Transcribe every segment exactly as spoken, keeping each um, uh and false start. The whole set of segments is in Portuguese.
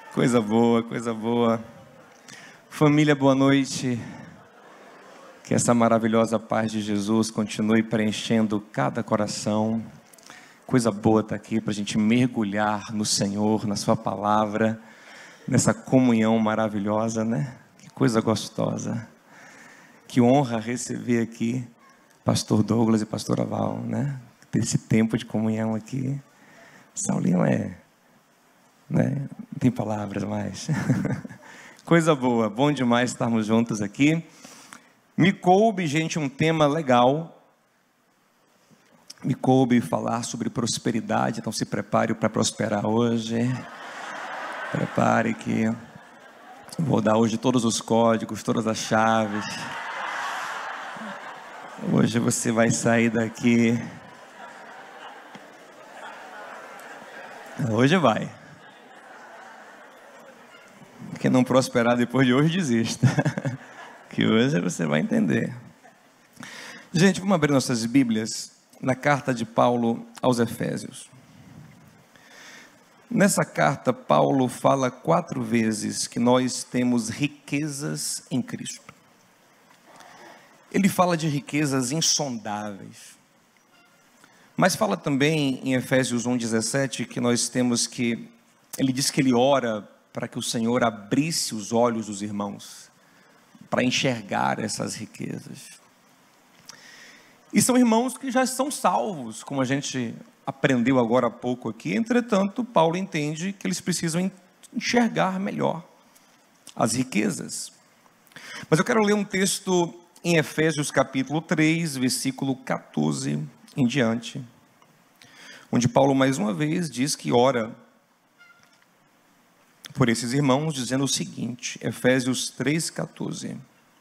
Coisa boa, coisa boa. Família, boa noite. Que essa maravilhosa paz de Jesus continue preenchendo cada coração. Coisa boa estar aqui para a gente mergulhar no Senhor, na sua palavra, nessa comunhão maravilhosa, né? Que coisa gostosa. Que honra receber aqui Pastor Douglas e Pastora Val, né? Ter esse tempo de comunhão aqui. Saulinho é... né? Não tem palavras mais. Coisa boa, bom demais estarmos juntos aqui. Me coube, gente, um tema legal. Me coube falar sobre prosperidade, então se prepare para prosperar hoje. Prepare que vou dar hoje todos os códigos, todas as chaves. Hoje você vai sair daqui. Hoje vai. Quem não prosperar depois de hoje, desista. Que hoje você vai entender. Gente, vamos abrir nossas Bíblias na carta de Paulo aos Efésios. Nessa carta, Paulo fala quatro vezes que nós temos riquezas em Cristo. Ele fala de riquezas insondáveis. Mas fala também em Efésios um, dezessete, que nós temos que... Ele diz que ele ora para que o Senhor abrisse os olhos dos irmãos, para enxergar essas riquezas. E são irmãos que já estão salvos, como a gente aprendeu agora há pouco aqui. Entretanto, Paulo entende que eles precisam enxergar melhor as riquezas. Mas eu quero ler um texto em Efésios capítulo três, versículo catorze em diante, onde Paulo mais uma vez diz que ora por esses irmãos, dizendo o seguinte, Efésios três, catorze.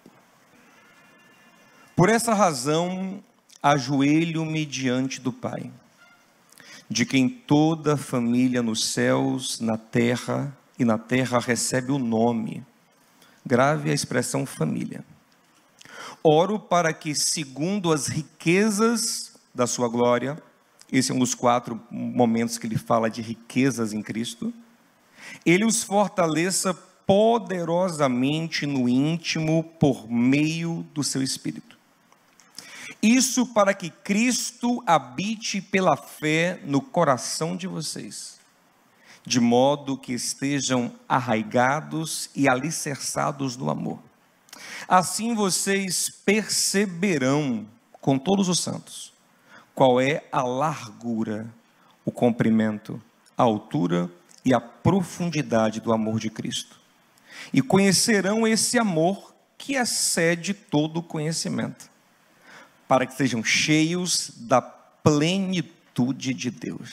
Por essa razão, ajoelho-me diante do Pai, de quem toda família nos céus, na terra e na terra recebe o nome. Grave a expressão família. Oro para que, segundo as riquezas da sua glória, esse é um dos quatro momentos que ele fala de riquezas em Cristo, ele os fortaleça poderosamente no íntimo por meio do seu Espírito. Isso para que Cristo habite pela fé no coração de vocês, de modo que estejam arraigados e alicerçados no amor. Assim vocês perceberão com todos os santos qual é a largura, o comprimento, a altura e a profundidade do amor de Cristo. E conhecerão esse amor que excede todo conhecimento, para que sejam cheios da plenitude de Deus.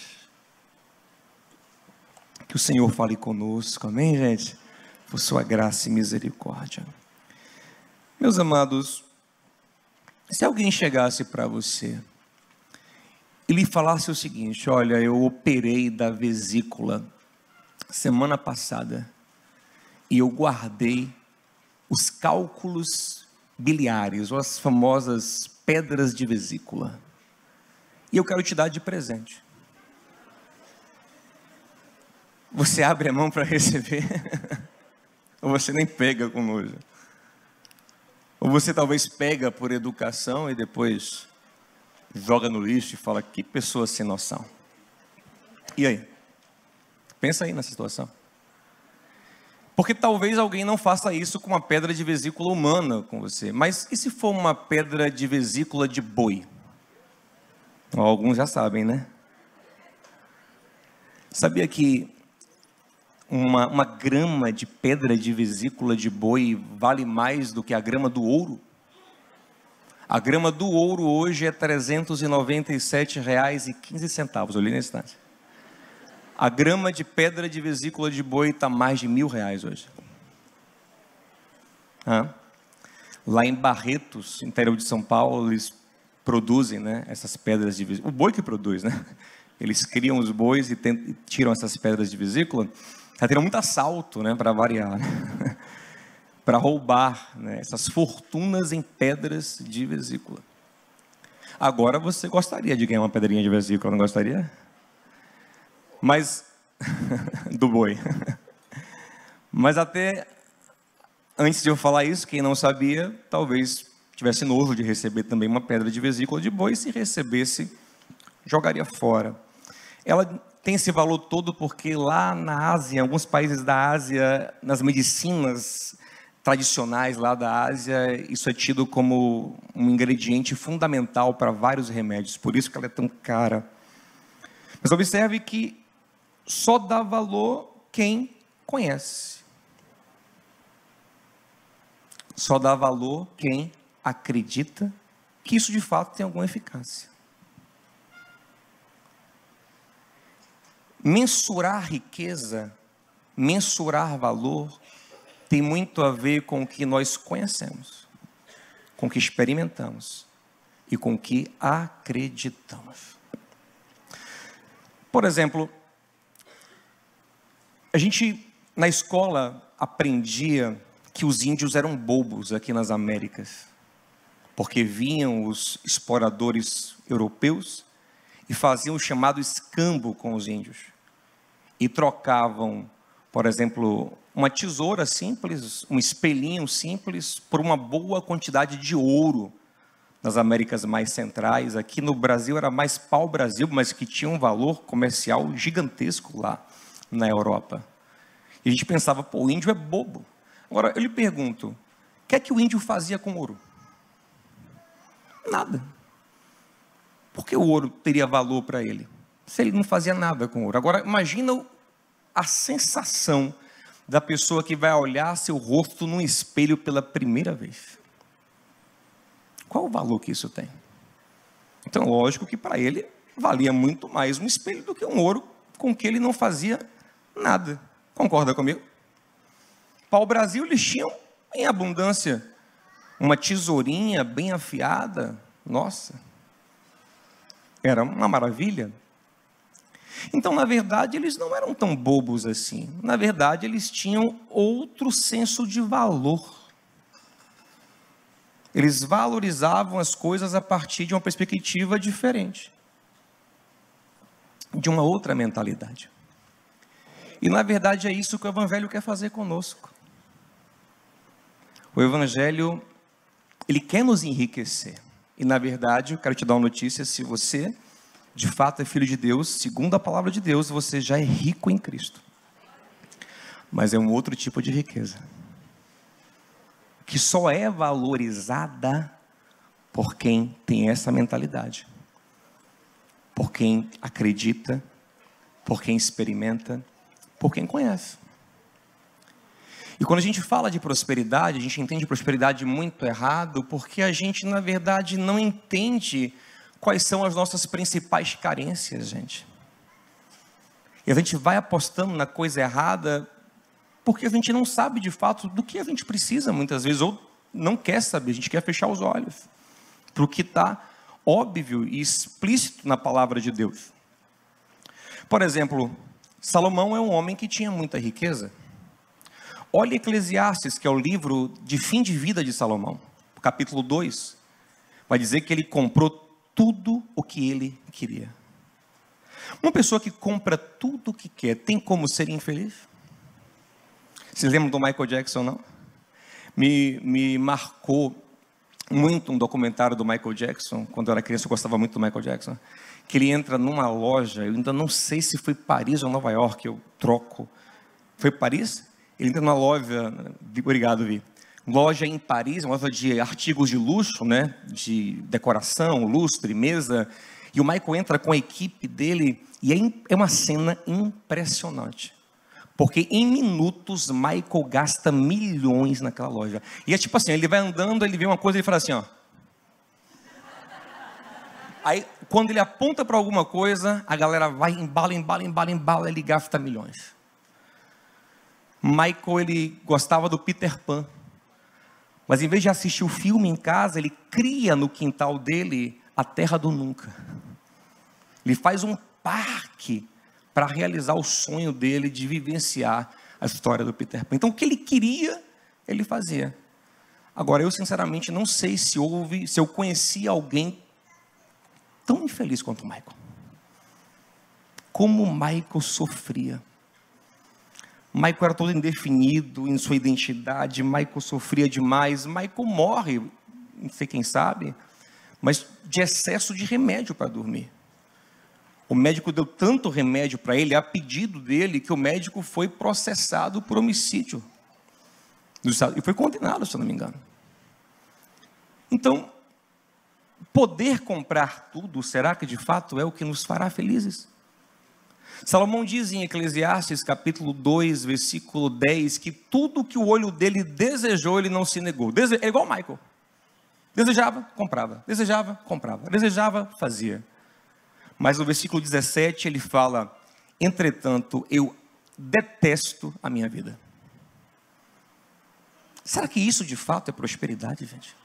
Que o Senhor fale conosco, amém, gente? Por sua graça e misericórdia. Meus amados, se alguém chegasse para você e lhe falasse o seguinte, olha, eu operei da vesícula semana passada e eu guardei os cálculos biliares, ou as famosas pedras de vesícula, e eu quero te dar de presente. Você abre a mão para receber? Ou você nem pega com nojo? Ou você talvez pega por educação e depois joga no lixo e fala, que pessoa sem noção. E aí? Pensa aí nessa situação. Porque talvez alguém não faça isso com uma pedra de vesícula humana com você. Mas e se for uma pedra de vesícula de boi? Alguns já sabem, né? Sabia que uma, uma grama de pedra de vesícula de boi vale mais do que a grama do ouro? A grama do ouro hoje é trezentos e noventa e sete reais e quinze centavos. Olhei nesse instante. A grama de pedra de vesícula de boi está mais de mil reais hoje. Hã? Lá em Barretos, interior de São Paulo, eles produzem, né, essas pedras de vesícula. O boi que produz, né? Eles criam os bois e, tentam, e tiram essas pedras de vesícula. Está tendo muito assalto, né, para variar, né? Para roubar, né, essas fortunas em pedras de vesícula. Agora você gostaria de ganhar uma pedrinha de vesícula, não gostaria? Mas, do boi. Mas até antes de eu falar isso, quem não sabia, talvez tivesse nojo de receber também uma pedra de vesícula de boi, e se recebesse, jogaria fora. Ela tem esse valor todo porque lá na Ásia, em alguns países da Ásia, nas medicinas tradicionais lá da Ásia, isso é tido como um ingrediente fundamental para vários remédios, por isso que ela é tão cara. Mas observe que só dá valor quem conhece. Só dá valor quem acredita que isso de fato tem alguma eficácia. Mensurar riqueza, mensurar valor, tem muito a ver com o que nós conhecemos, com o que experimentamos e com o que acreditamos. Por exemplo, a gente na escola aprendia que os índios eram bobos aqui nas Américas, porque vinham os exploradores europeus e faziam o chamado escambo com os índios. E trocavam, por exemplo, uma tesoura simples, um espelhinho simples, por uma boa quantidade de ouro nas Américas mais centrais. Aqui no Brasil era mais pau-brasil, mas que tinha um valor comercial gigantesco lá na Europa. E a gente pensava, pô, o índio é bobo. Agora, eu lhe pergunto, o que é que o índio fazia com ouro? Nada. Por que o ouro teria valor para ele? Se ele não fazia nada com ouro. Agora, imagina a sensação da pessoa que vai olhar seu rosto num espelho pela primeira vez. Qual o valor que isso tem? Então, lógico que para ele valia muito mais um espelho do que um ouro com que ele não fazia nada. Concorda comigo? Pau-brasil eles tinham em abundância uma tesourinha bem afiada. Nossa, era uma maravilha. Então, na verdade, eles não eram tão bobos assim. Na verdade, eles tinham outro senso de valor. Eles valorizavam as coisas a partir de uma perspectiva diferente, de uma outra mentalidade. E, na verdade, é isso que o Evangelho quer fazer conosco. O Evangelho, ele quer nos enriquecer. E, na verdade, eu quero te dar uma notícia: se você de fato é filho de Deus, segundo a palavra de Deus, você já é rico em Cristo. Mas é um outro tipo de riqueza, que só é valorizada por quem tem essa mentalidade, por quem acredita, por quem experimenta, por quem conhece. E quando a gente fala de prosperidade, a gente entende prosperidade muito errado, porque a gente, na verdade, não entende quais são as nossas principais carências, gente. E a gente vai apostando na coisa errada, porque a gente não sabe de fato do que a gente precisa muitas vezes, ou não quer saber, a gente quer fechar os olhos para o que está óbvio e explícito na palavra de Deus. Por exemplo, Salomão é um homem que tinha muita riqueza. Olha Eclesiastes, que é o livro de fim de vida de Salomão, capítulo dois, vai dizer que ele comprou tudo o que ele queria. Uma pessoa que compra tudo o que quer, tem como ser infeliz? Vocês lembram do Michael Jackson, não? Me, me marcou muito um documentário do Michael Jackson. Quando eu era criança, eu gostava muito do Michael Jackson. Que ele entra numa loja, eu ainda não sei se foi Paris ou Nova York, eu troco. Foi Paris? Ele entra numa loja, obrigado, Vi. Loja em Paris, uma loja de artigos de luxo, né? De decoração, lustre, mesa. E o Michael entra com a equipe dele e é, é uma cena impressionante. Porque em minutos, Michael gasta milhões naquela loja. E é tipo assim, ele vai andando, ele vê uma coisa e ele fala assim, ó. Aí, quando ele aponta para alguma coisa, a galera vai, embala, embala, embala, embala, ele gasta milhões. Michael, ele gostava do Peter Pan. Mas em vez de assistir o filme em casa, ele cria no quintal dele a Terra do Nunca. Ele faz um parque para realizar o sonho dele de vivenciar a história do Peter Pan. Então, o que ele queria, ele fazia. Agora, eu sinceramente não sei se houve, se eu conheci alguém tão infeliz quanto o Michael. Como o Michael sofria. Michael era todo indefinido em sua identidade, Michael sofria demais, Michael morre, não sei quem sabe, mas de excesso de remédio para dormir. O médico deu tanto remédio para ele, a pedido dele, que o médico foi processado por homicídio. E foi condenado, se eu não me engano. Então, poder comprar tudo, será que de fato é o que nos fará felizes? Salomão diz em Eclesiastes capítulo dois, versículo dez, que tudo que o olho dele desejou, ele não se negou. Dese... É igual Michael. Desejava, comprava. Desejava, comprava. Desejava, fazia. Mas no versículo dezessete ele fala: entretanto, eu detesto a minha vida. Será que isso de fato é prosperidade, gente?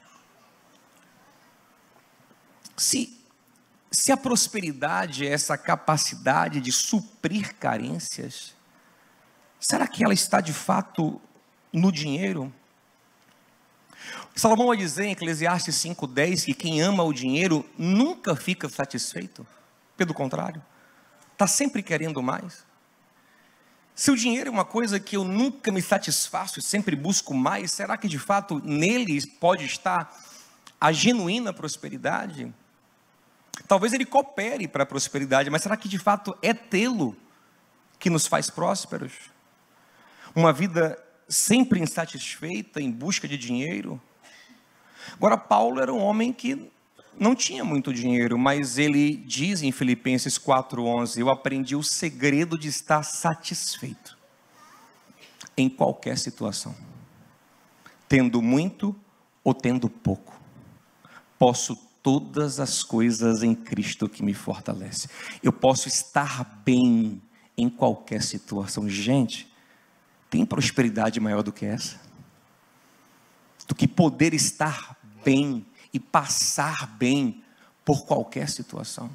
Se, se a prosperidade é essa capacidade de suprir carências, será que ela está de fato no dinheiro? Salomão vai dizer em Eclesiastes cinco, dez que quem ama o dinheiro nunca fica satisfeito. Pelo contrário, está sempre querendo mais. Se o dinheiro é uma coisa que eu nunca me satisfaço e sempre busco mais, será que de fato nele pode estar a genuína prosperidade? Talvez ele coopere para a prosperidade, mas será que de fato é tê-lo que nos faz prósperos? Uma vida sempre insatisfeita, em busca de dinheiro? Agora, Paulo era um homem que não tinha muito dinheiro, mas ele diz em Filipenses quatro, onze, eu aprendi o segredo de estar satisfeito em qualquer situação, tendo muito ou tendo pouco, posso todas as coisas em Cristo que me fortalece. Eu posso estar bem em qualquer situação. Gente, tem prosperidade maior do que essa? Do que poder estar bem e passar bem por qualquer situação.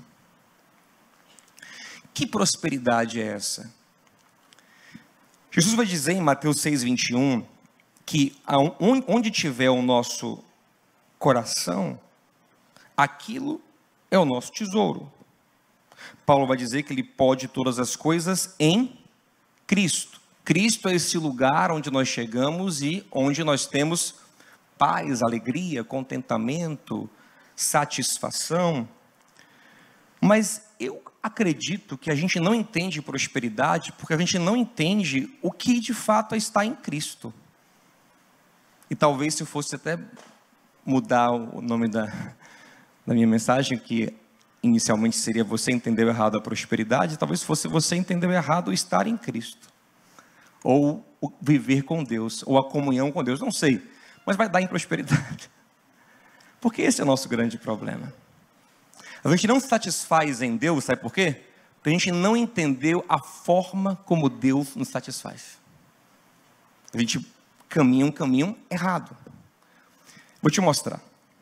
Que prosperidade é essa? Jesus vai dizer em Mateus seis, vinte e um, que onde tiver o nosso coração, aquilo é o nosso tesouro. Paulo vai dizer que ele pode todas as coisas em Cristo. Cristo é esse lugar onde nós chegamos e onde nós temos paz, alegria, contentamento, satisfação. Mas eu acredito que a gente não entende prosperidade porque a gente não entende o que de fato está em Cristo. E talvez se eu fosse até mudar o nome da, da minha mensagem, que inicialmente seria você entendeu errado a prosperidade, talvez fosse você entendeu errado o estar em Cristo, ou o viver com Deus, ou a comunhão com Deus, não sei, mas vai dar em prosperidade, porque esse é o nosso grande problema. A gente não se satisfaz em Deus, sabe por quê? Porque a gente não entendeu a forma como Deus nos satisfaz. A gente caminha um caminho errado. Vou te mostrar.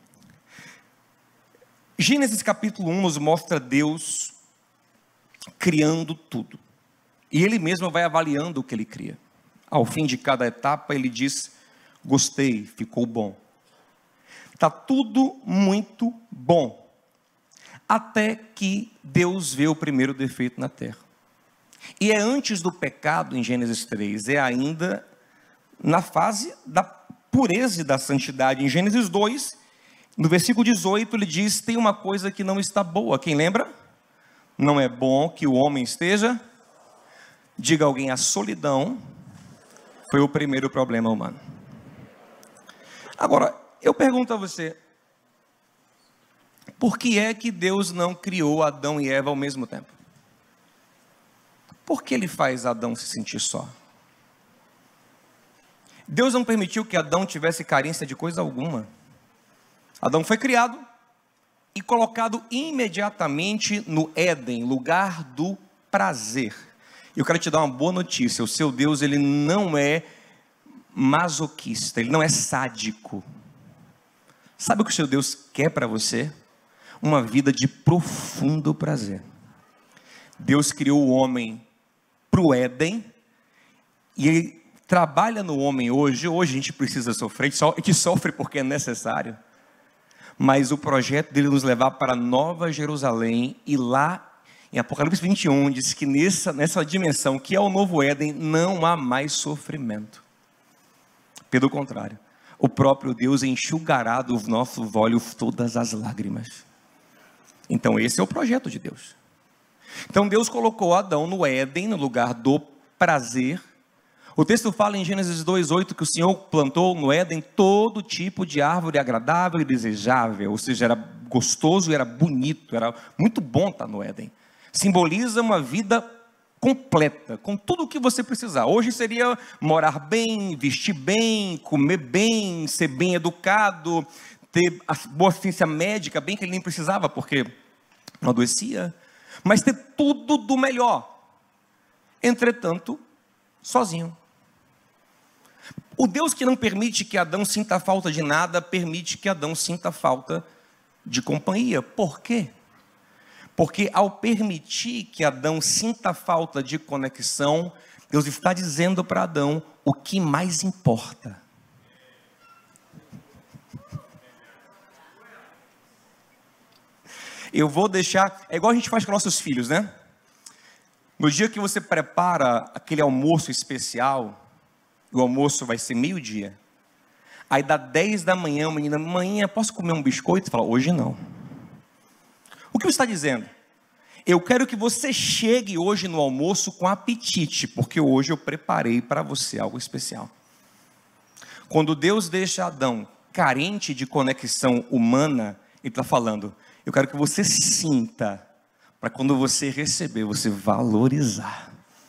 Gênesis capítulo um nos mostra Deus criando tudo. E Ele mesmo vai avaliando o que Ele cria. Ao fim de cada etapa Ele diz, gostei, ficou bom. Está tudo muito bom. Até que Deus vê o primeiro defeito na terra. E é antes do pecado em Gênesis três, é ainda na fase da pureza e da santidade. Em Gênesis dois, no versículo dezoito, ele diz, tem uma coisa que não está boa. Quem lembra? Não é bom que o homem esteja, diga alguém, a solidão foi o primeiro problema humano. Agora, eu pergunto a você, por que é que Deus não criou Adão e Eva ao mesmo tempo? Por que Ele faz Adão se sentir só? Deus não permitiu que Adão tivesse carência de coisa alguma. Adão foi criado e colocado imediatamente no Éden, lugar do prazer. Eu quero te dar uma boa notícia, o seu Deus, Ele não é masoquista, Ele não é sádico. Sabe o que o seu Deus quer para você? Uma vida de profundo prazer. Deus criou o homem para o Éden, e Ele trabalha no homem hoje. Hoje a gente precisa sofrer, a gente sofre porque é necessário, mas o projeto dele nos levar para Nova Jerusalém, e lá Em Apocalipse vinte e um, diz que nessa, nessa dimensão, que é o novo Éden, não há mais sofrimento. Pelo contrário, o próprio Deus enxugará dos nossos olhos todas as lágrimas. Então esse é o projeto de Deus. Então Deus colocou Adão no Éden, no lugar do prazer. O texto fala em Gênesis dois, oito, que o Senhor plantou no Éden todo tipo de árvore agradável e desejável, ou seja, era gostoso e era bonito, era muito bom estar no Éden. Simboliza uma vida completa, com tudo o que você precisar. Hoje seria morar bem, vestir bem, comer bem, ser bem educado, ter a boa assistência médica, bem que ele nem precisava, porque não adoecia, mas ter tudo do melhor. Entretanto, sozinho. O Deus que não permite que Adão sinta falta de nada, permite que Adão sinta falta de companhia. Por quê? Porque ao permitir que Adão sinta falta de conexão, Deus está dizendo para Adão o que mais importa. Eu vou deixar, é igual a gente faz com nossos filhos, né? No dia que você prepara aquele almoço especial, o almoço vai ser meio-dia. Aí dá dez da manhã, a menina, mãe, posso comer um biscoito? Você fala, hoje não. O que você está dizendo? Eu quero que você chegue hoje no almoço com apetite, porque hoje eu preparei para você algo especial. Quando Deus deixa Adão carente de conexão humana, Ele está falando, eu quero que você sinta, para quando você receber, você valorizar.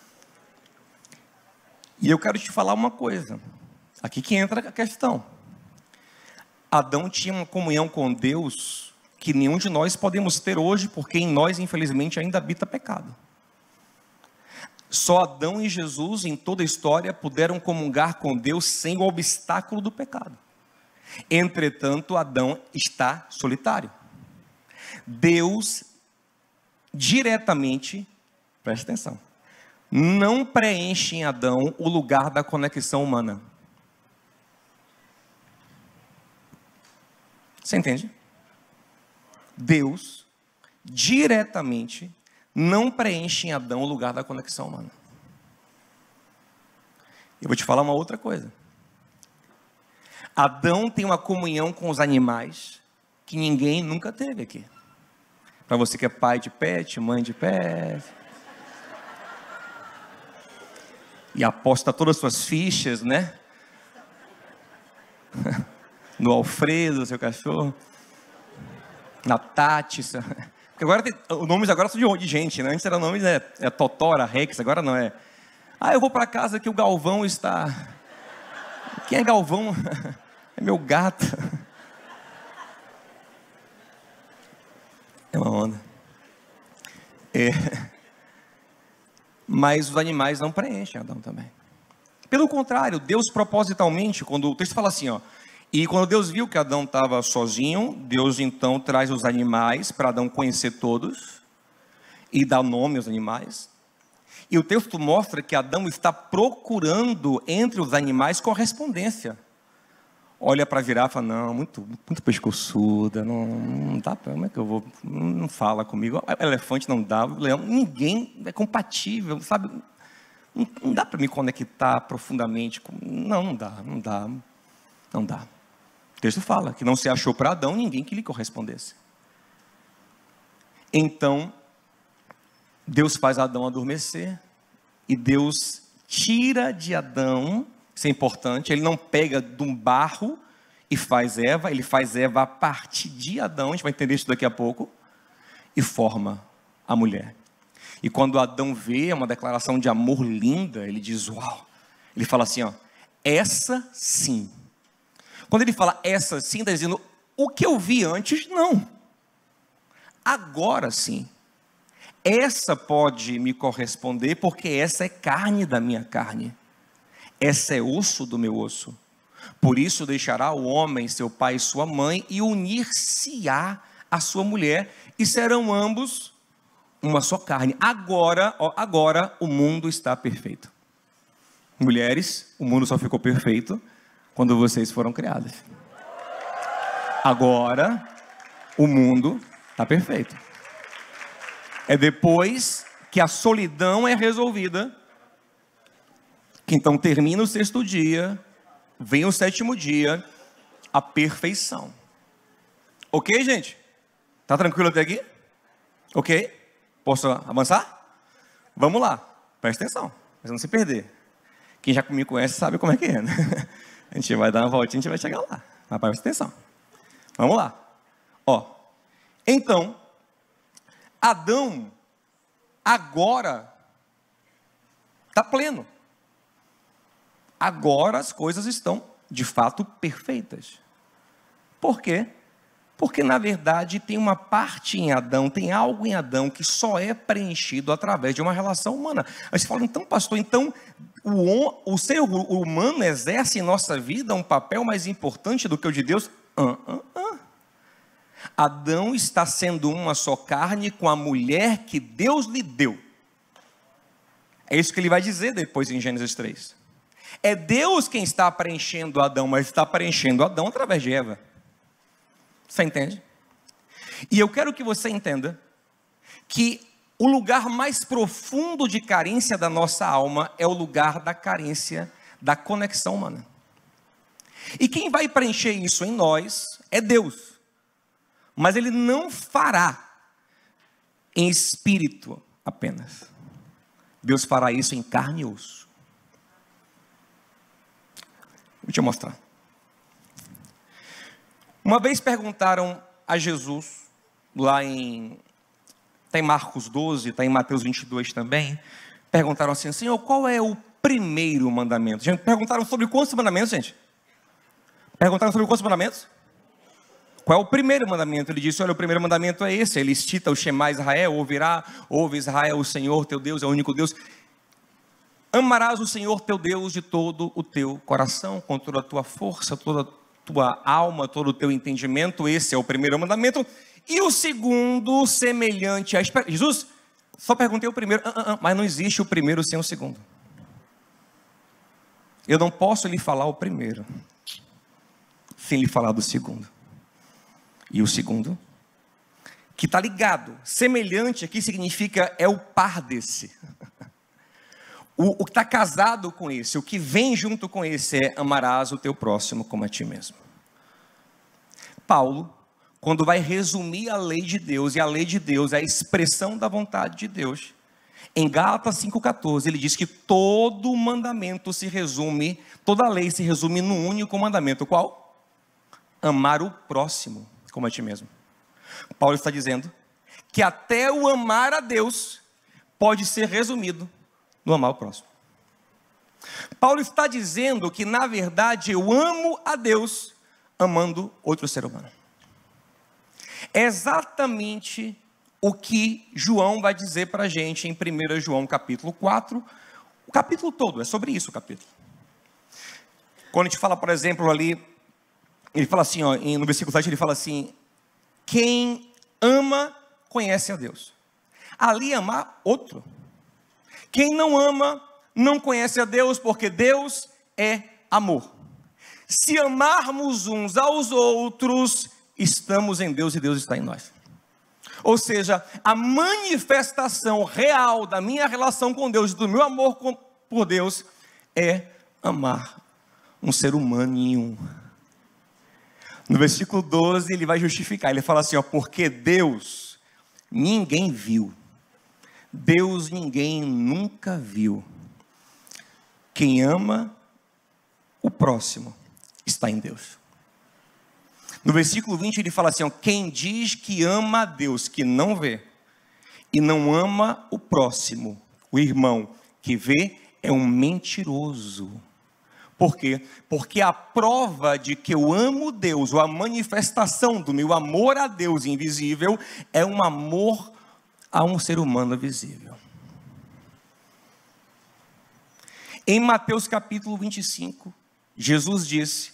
E eu quero te falar uma coisa, aqui que entra a questão. Adão tinha uma comunhão com Deus que nenhum de nós podemos ter hoje, porque em nós, infelizmente, ainda habita pecado. Só Adão e Jesus, em toda a história, puderam comungar com Deus sem o obstáculo do pecado. Entretanto, Adão está solitário. Deus, diretamente, presta atenção, não preenche em Adão o lugar da conexão humana. Você entende? Deus, diretamente, não preenche em Adão o lugar da conexão humana. Eu vou te falar uma outra coisa. Adão tem uma comunhão com os animais que ninguém nunca teve aqui. Para você que é pai de pet, mãe de pet, e aposta todas as suas fichas, né? No Alfredo, seu cachorro. Na Tati. Porque agora tem, os nomes agora são de, de gente, né? Antes era nome, né? É Totora, Rex, agora não é. Ah, eu vou para casa que o Galvão está... Quem é Galvão? É meu gato. É uma onda. É. Mas os animais não preenchem Adão também. Pelo contrário, Deus propositalmente, quando o texto fala assim, ó, e quando Deus viu que Adão estava sozinho, Deus então traz os animais para Adão conhecer todos e dar nome aos animais. E o texto mostra que Adão está procurando entre os animais correspondência. Olha para virar e fala, não, muito, muito pescoçuda, não, não dá para, como é que eu vou, não fala comigo, elefante não dá, leão, ninguém é compatível, sabe, não, não dá para me conectar profundamente, com, não, não dá, não dá, não dá. O texto fala que não se achou para Adão ninguém que lhe correspondesse. Então, Deus faz Adão adormecer, e Deus tira de Adão, isso é importante, ele não pega de um barro e faz Eva, ele faz Eva a partir de Adão, a gente vai entender isso daqui a pouco, e forma a mulher. E quando Adão vê, é uma declaração de amor linda, ele diz, uau, ele fala assim, ó, essa sim. Quando ele fala essa sim, está dizendo, o que eu vi antes, não. Agora sim. Essa pode me corresponder, porque essa é carne da minha carne. Essa é osso do meu osso. Por isso deixará o homem, seu pai e sua mãe, e unir-se-á a sua mulher, e serão ambos uma só carne. Agora, ó, agora o mundo está perfeito. Mulheres, o mundo só ficou perfeito quando vocês foram criadas. Agora, o mundo está perfeito. É depois que a solidão é resolvida, que então termina o sexto dia, vem o sétimo dia, a perfeição. Ok, gente? Tá tranquilo até aqui? Ok? Posso avançar? Vamos lá, presta atenção, mas não se perder. Quem já me conhece sabe como é que é, né? A gente vai dar uma voltinha, a gente vai chegar lá. Mas presta atenção. Vamos lá. Ó, então, Adão agora está pleno. Agora as coisas estão, de fato, perfeitas. Por quê? Porque, na verdade, tem uma parte em Adão, tem algo em Adão que só é preenchido através de uma relação humana. Aí você fala, então, pastor, então o, o ser humano exerce em nossa vida um papel mais importante do que o de Deus? Ah, ah, ah. Adão está sendo uma só carne com a mulher que Deus lhe deu. É isso que ele vai dizer depois em Gênesis três. É Deus quem está preenchendo Adão, mas está preenchendo Adão através de Eva. Você entende? E eu quero que você entenda que o lugar mais profundo de carência da nossa alma é o lugar da carência da conexão humana. E quem vai preencher isso em nós é Deus. Mas Ele não fará em espírito apenas. Deus fará isso em carne e osso. Vou te mostrar. Uma vez perguntaram a Jesus, lá em, está em Marcos doze, está em Mateus vinte e dois também, perguntaram assim, Senhor, qual é o primeiro mandamento? Gente, perguntaram sobre quantos mandamentos, gente? Perguntaram sobre quantos mandamentos? Qual é o primeiro mandamento? Ele disse, olha, o primeiro mandamento é esse, ele cita o Shema Israel, ouvirá, ouve Israel, o Senhor teu Deus é o único Deus. Amarás o Senhor teu Deus de todo o teu coração, com toda a tua força, toda a tua alma, todo o teu entendimento. Esse é o primeiro mandamento. E o segundo, semelhante a... Jesus, só perguntei o primeiro, ah, ah, ah, mas não existe o primeiro sem o segundo. Eu não posso lhe falar o primeiro sem lhe falar do segundo. E o segundo, que está ligado, semelhante aqui significa é o par desse. O, o que está casado com esse, o que vem junto com esse é amarás o teu próximo como a ti mesmo. Paulo, quando vai resumir a lei de Deus, e a lei de Deus é a expressão da vontade de Deus, em Gálatas cinco catorze, ele diz que todo mandamento se resume, toda lei se resume num único mandamento. Qual? Amar o próximo como a ti mesmo. Paulo está dizendo que até o amar a Deus pode ser resumido no amar o próximo. Paulo está dizendo que, na verdade, eu amo a Deus amando outro ser humano. É exatamente o que João vai dizer para a gente em primeiro João capítulo quatro. O capítulo todo, é sobre isso o capítulo. Quando a gente fala, por exemplo, ali, ele fala assim, ó, no versículo sete, ele fala assim, quem ama, conhece a Deus. Ali amar outro. Quem não ama, não conhece a Deus, porque Deus é amor. Se amarmos uns aos outros, estamos em Deus e Deus está em nós. Ou seja, a manifestação real da minha relação com Deus, do meu amor com, por Deus, é amar um ser humano em um. No versículo doze, ele vai justificar, ele fala assim, ó, porque Deus ninguém viu. Deus ninguém nunca viu. Quem ama o próximo está em Deus. No versículo vinte ele fala assim, ó, quem diz que ama a Deus, que não vê, e não ama o próximo, o irmão que vê, é um mentiroso. Por quê? Porque a prova de que eu amo Deus, ou a manifestação do meu amor a Deus invisível, é um amor a um ser humano visível. Em Mateus capítulo vinte e cinco, Jesus disse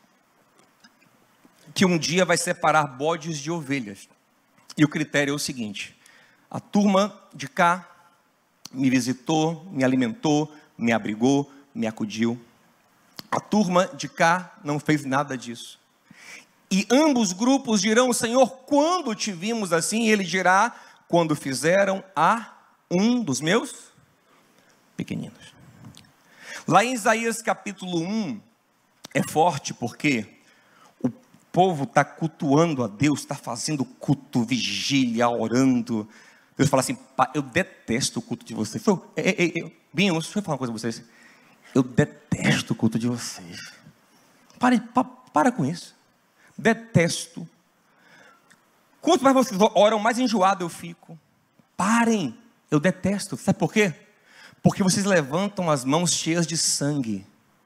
que um dia vai separar bodes de ovelhas. E o critério é o seguinte, a turma de cá me visitou, me alimentou, me abrigou, me acudiu. A turma de cá não fez nada disso. E ambos grupos dirão, Senhor, quando te vimos assim? E ele dirá, quando fizeram a um dos meus pequeninos. Lá em Isaías capítulo um, é forte porque o povo está cultuando a Deus, está fazendo culto, vigília, orando. Deus fala assim: eu detesto o culto de vocês. Eu, ei, ei, ei, Binho, deixa eu falar uma coisa para vocês. Eu detesto o culto de vocês. Pare, pa, para com isso. Detesto. Quanto mais vocês oram, mais enjoado eu fico. Parem, eu detesto. Sabe por quê? Porque vocês levantam as mãos cheias de sangue.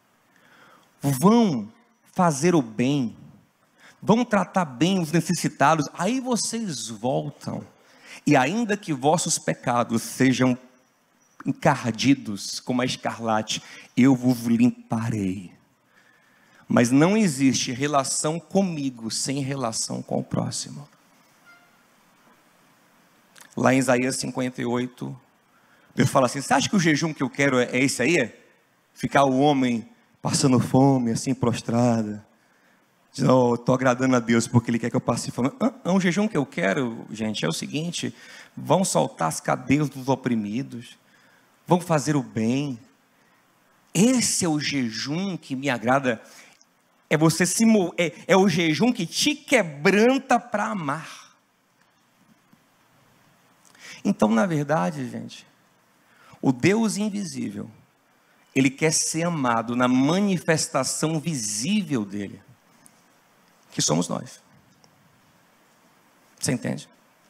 Vão fazer o bem. Vão tratar bem os necessitados. Aí vocês voltam. E ainda que vossos pecados sejam encardidos como a escarlate, eu vos limparei. Mas não existe relação comigo sem relação com o próximo. Lá em Isaías cinquenta e oito, Deus fala assim: você acha que o jejum que eu quero é esse aí? Ficar o homem passando fome, assim, prostrado, dizendo: oh, estou agradando a Deus porque Ele quer que eu passe fome. Ah, ah, o jejum que eu quero, gente, é o seguinte: vão soltar as cadeias dos oprimidos, vão fazer o bem. Esse é o jejum que me agrada. É, você se, é, é o jejum que te quebranta para amar. Então, na verdade, gente, o Deus invisível, Ele quer ser amado na manifestação visível dEle, que somos nós. Você entende?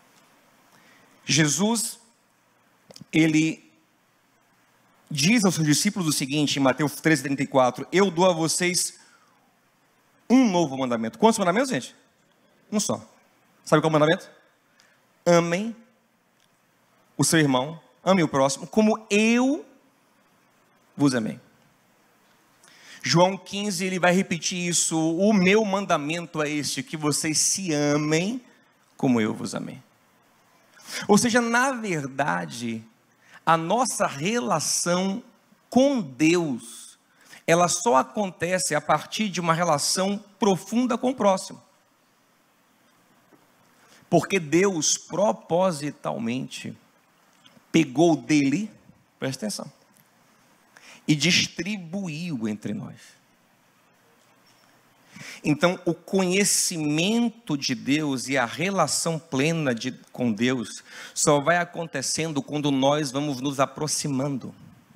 Jesus, Ele diz aos seus discípulos o seguinte, em Mateus treze, trinta e quatro, eu dou a vocês um novo mandamento. Quantos mandamentos, gente? Um só. Sabe qual é o mandamento? Amem o seu irmão, ame o próximo, como eu vos amei. João quinze, ele vai repetir isso: o meu mandamento é este, que vocês se amem como eu vos amei. Ou seja, na verdade, a nossa relação com Deus, ela só acontece a partir de uma relação profunda com o próximo. Porque Deus propositalmente pegou dele, presta atenção, e distribuiu entre nós. Então, o conhecimento de Deus e a relação plena de, com Deus só vai acontecendo quando nós vamos nos aproximando.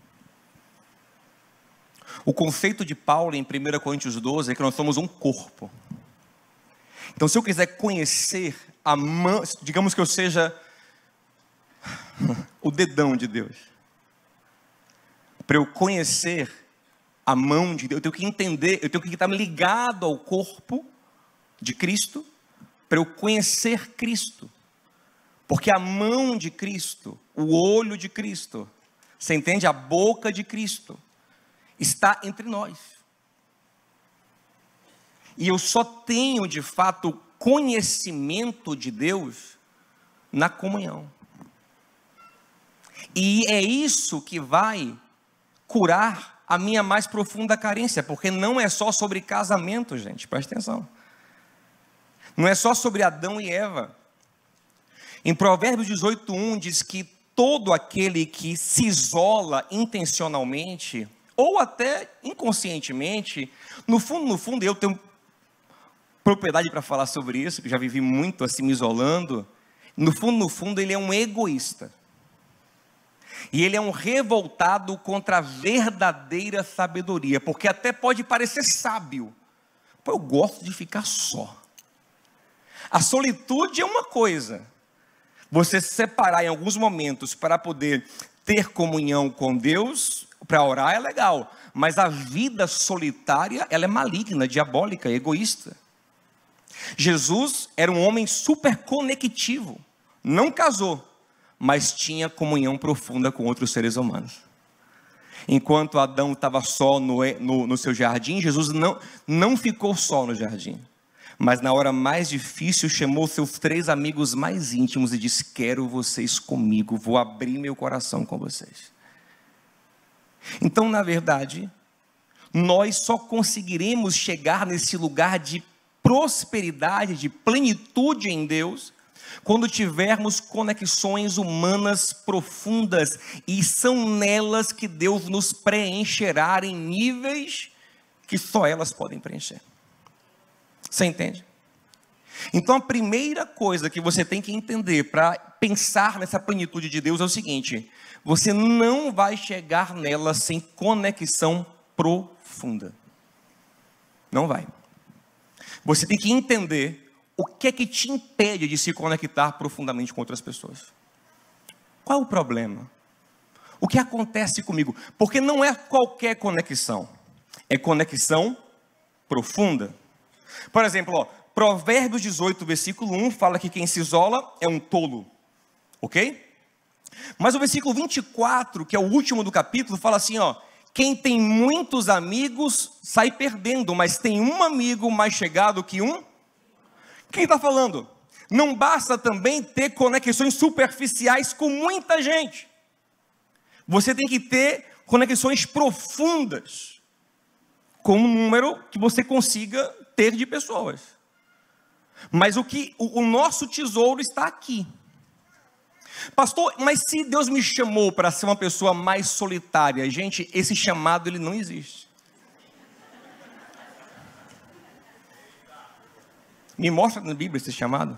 O conceito de Paulo em primeira Coríntios doze é que nós somos um corpo. Então, se eu quiser conhecer a mão, digamos que eu seja o dedão de Deus, para eu conhecer a mão de Deus, eu tenho que entender, eu tenho que estar ligado ao corpo de Cristo, para eu conhecer Cristo, porque a mão de Cristo, o olho de Cristo, você entende? A boca de Cristo está entre nós, e eu só tenho de fato conhecimento de Deus na comunhão. E é isso que vai curar a minha mais profunda carência, porque não é só sobre casamento, gente, presta atenção. Não é só sobre Adão e Eva. Em Provérbios dezoito, um diz que todo aquele que se isola intencionalmente, ou até inconscientemente, no fundo, no fundo, eu tenho propriedade para falar sobre isso, que já vivi muito assim me isolando, no fundo, no fundo, ele é um egoísta. E ele é um revoltado contra a verdadeira sabedoria, porque até pode parecer sábio. Pô, eu gosto de ficar só. A solitude é uma coisa. Você se separar em alguns momentos para poder ter comunhão com Deus, para orar é legal. Mas a vida solitária, ela é maligna, diabólica, egoísta. Jesus era um homem super conectivo. Não casou, mas tinha comunhão profunda com outros seres humanos. Enquanto Adão estava só no, no, no seu jardim, Jesus não, não ficou só no jardim. Mas na hora mais difícil, chamou seus três amigos mais íntimos e disse: quero vocês comigo, vou abrir meu coração com vocês. Então, na verdade, nós só conseguiremos chegar nesse lugar de prosperidade, de plenitude em Deus, quando tivermos conexões humanas profundas, e são nelas que Deus nos preencherá em níveis que só elas podem preencher. Você entende? Então a primeira coisa que você tem que entender para pensar nessa plenitude de Deus é o seguinte: você não vai chegar nela sem conexão profunda. Não vai. Você tem que entender o que é que te impede de se conectar profundamente com outras pessoas. Qual é o problema? O que acontece comigo? Porque não é qualquer conexão, é conexão profunda. Por exemplo, ó, Provérbios dezoito, versículo um, fala que quem se isola é um tolo, ok? Mas o versículo vinte e quatro, que é o último do capítulo, fala assim, ó: quem tem muitos amigos sai perdendo, mas tem um amigo mais chegado que um. Quem está falando? Não basta também ter conexões superficiais com muita gente. Você tem que ter conexões profundas com um número que você consiga ter de pessoas. Mas o que o, o nosso tesouro está aqui. Pastor, mas se Deus me chamou para ser uma pessoa mais solitária, gente, esse chamado ele não existe. Me mostra na Bíblia esse chamado.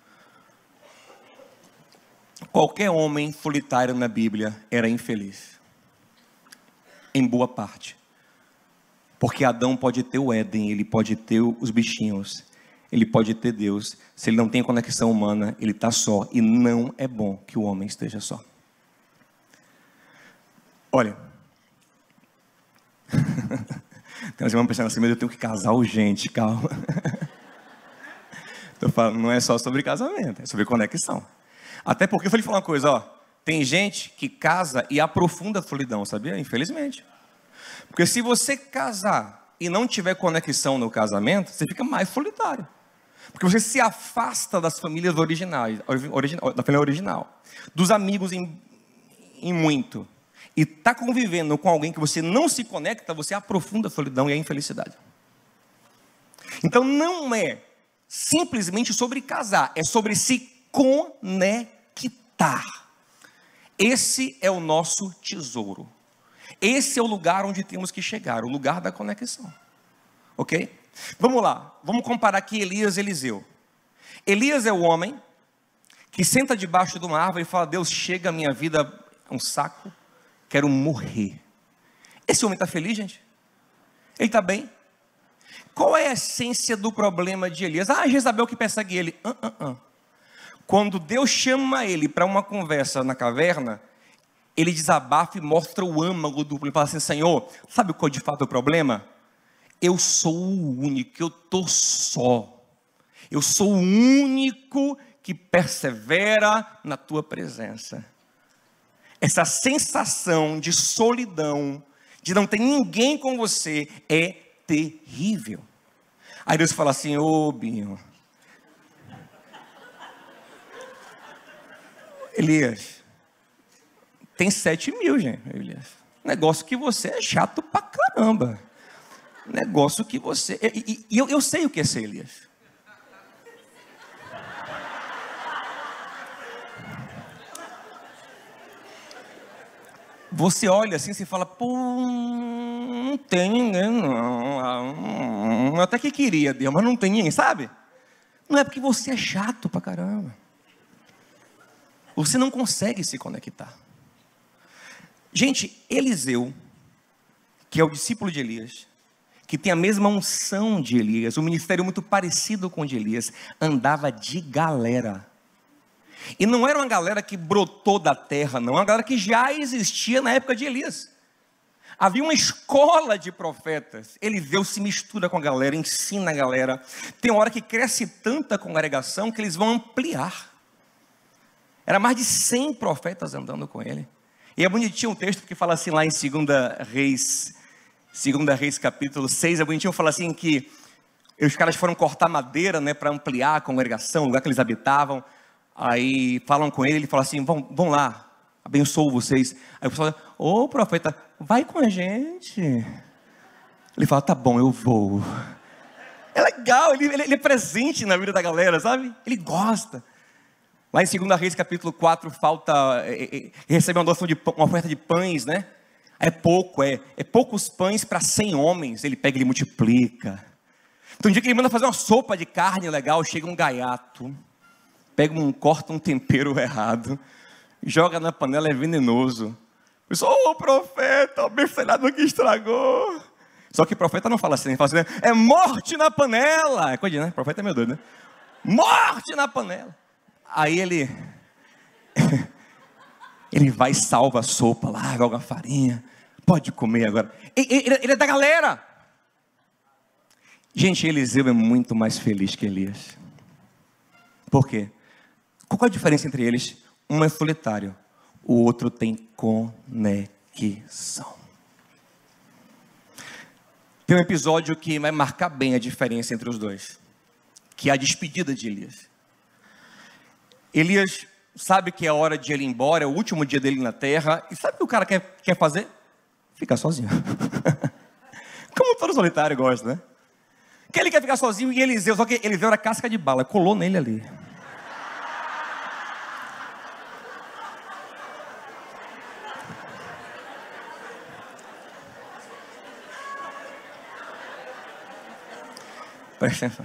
Qualquer homem solitário na Bíblia era infeliz, em boa parte, porque Adão pode ter o Éden, ele pode ter os bichinhos, ele pode ter Deus. Se ele não tem conexão humana, ele está só, e não é bom que o homem esteja só. Olha, tem uma irmã pensando assim, mas eu tenho que casar urgente, calma. Estou falando, não é só sobre casamento, é sobre conexão. Até porque eu vou lhe falar uma coisa, ó, tem gente que casa e aprofunda a solidão, sabia? Infelizmente. Porque se você casar e não tiver conexão no casamento, você fica mais solitário. Porque você se afasta das famílias originais, original, da família original, dos amigos em, em muito. E está convivendo com alguém que você não se conecta, você aprofunda a solidão e a infelicidade. Então não é simplesmente sobre casar, é sobre se conectar. Esse é o nosso tesouro. Esse é o lugar onde temos que chegar, o lugar da conexão. Ok? Vamos lá, vamos comparar aqui Elias e Eliseu. Elias é o homem que senta debaixo de uma árvore e fala: Deus, chega a minha vida um saco, quero morrer. Esse homem está feliz, gente? Ele está bem? Qual é a essência do problema de Elias? Ah, Jezabel que persegue ele. Uh, uh, uh. Quando Deus chama ele para uma conversa na caverna, ele desabafa e mostra o âmago do problema. Ele fala assim: Senhor, sabe qual de fato é o problema? Eu sou o único, eu estou só. Eu sou o único que persevera na tua presença. Essa sensação de solidão, de não ter ninguém com você, é terrível. Aí Deus fala assim: ô Binho, Elias, tem sete mil, gente, Elias. Negócio que você é chato pra caramba. Negócio que você... E, e eu, eu sei o que é ser Elias. Você olha assim e fala: pô, não tem, né? Não, até que queria, Deus, mas não tem ninguém, sabe? Não é porque você é chato pra caramba. Você não consegue se conectar. Gente, Eliseu, que é o discípulo de Elias, que tem a mesma unção de Elias, um ministério muito parecido com o de Elias, andava de galera. E não era uma galera que brotou da terra, não, uma galera que já existia na época de Elias. Havia uma escola de profetas. Eliseu se mistura com a galera, ensina a galera. Tem uma hora que cresce tanta congregação que eles vão ampliar. Era mais de cem profetas andando com ele. E é bonitinho o texto, porque fala assim lá em segunda Reis, segunda Reis capítulo seis, é bonitinho, fala assim que os caras foram cortar madeira, né, para ampliar a congregação, o lugar que eles habitavam. Aí falam com ele, ele fala assim: vão, vão lá, abençoo vocês. Aí o pessoal fala: ô profeta, vai com a gente. Ele fala: tá bom, eu vou. É legal, ele, ele, ele é presente na vida da galera, sabe? Ele gosta. Lá em segunda Reis, capítulo quatro, falta, é, é, recebe uma doação de uma oferta de pães, né? É pouco, é, é poucos pães para cem homens. Ele pega e ele multiplica. Então um dia que ele manda fazer uma sopa de carne legal, chega um gaiato, pega um, corta um tempero errado, joga na panela, é venenoso. Ô oh, profeta, o bifalhado que estragou. Só que o profeta não fala assim, ele fala assim, é morte na panela. É coisa, né? O profeta é meio doido, né? Morte na panela. Aí ele, ele vai e salva a sopa lá, joga a farinha, pode comer agora. Ele, ele, ele é da galera. Gente, Eliseu é muito mais feliz que Elias. Por quê? Qual é a diferença entre eles? Um é solitário, o outro tem conexão. Tem um episódio que vai marcar bem a diferença entre os dois, que é a despedida de Elias. Elias sabe que é a hora de ele ir embora, é o último dia dele na terra, e sabe o que o cara quer, quer fazer? Ficar sozinho. Como todo solitário gosta, né? Que ele quer ficar sozinho, e Eliseu, só que Eliseu era casca de bala, colou nele ali. Presta atenção.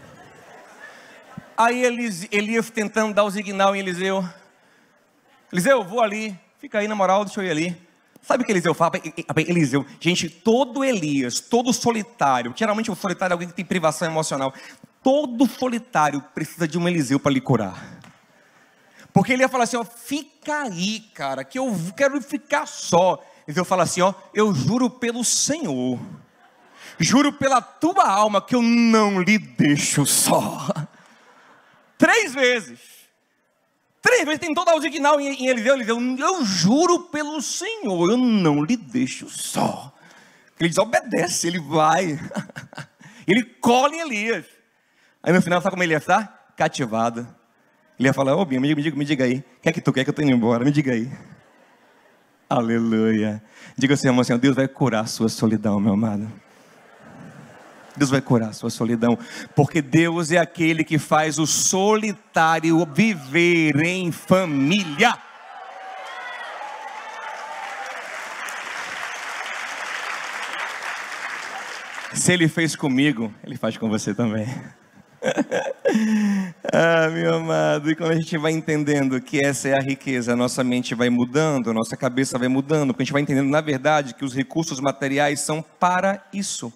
Aí Elias tentando dar o signal em Eliseu. Eliseu, vou ali. Fica aí na moral, deixa eu ir ali. Sabe o que Eliseu fala? Eliseu, gente, todo Elias, todo solitário, geralmente o solitário é alguém que tem privação emocional. Todo solitário precisa de um Eliseu para lhe curar. Porque ele ia falar assim, ó, fica aí, cara, que eu quero ficar só. Eliseu fala assim, ó, eu juro pelo Senhor, juro pela tua alma que eu não lhe deixo só. Três vezes. Três vezes tentou dar o signal em Eliseu. Eliseu, eu juro pelo Senhor, eu não lhe deixo só. Ele desobedece, ele vai. Ele cola em Elias. Aí no final, sabe como Elias está? Cativado. Ele ia falar, ô Binha, me diga, me diga aí. O que é que tu quer que eu tô indo embora? Me diga aí. Aleluia. Diga assim, irmão, assim, Deus vai curar a sua solidão, meu amado. Deus vai curar a sua solidão, porque Deus é aquele que faz o solitário viver em família. Se Ele fez comigo, Ele faz com você também. Ah, meu amado, e quando a gente vai entendendo que essa é a riqueza, a nossa mente vai mudando, a nossa cabeça vai mudando, porque a gente vai entendendo, na verdade, que os recursos materiais são para isso.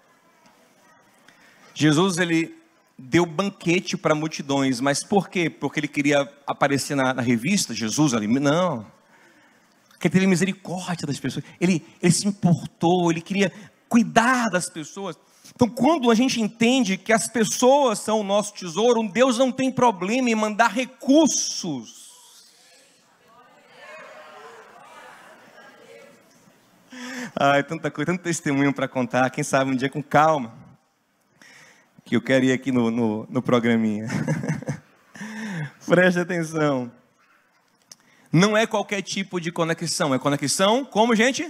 Jesus, ele deu banquete para multidões, mas por quê? Porque ele queria aparecer na, na revista, Jesus ali, não, porque ele teve misericórdia das pessoas, ele, ele se importou, ele queria cuidar das pessoas. Então quando a gente entende que as pessoas são o nosso tesouro, Deus não tem problema em mandar recursos. Ai, tanta coisa, tanto testemunho para contar, quem sabe um dia com calma, que eu quero ir aqui no, no, no programinha. Preste atenção. Não é qualquer tipo de conexão, é conexão, como gente?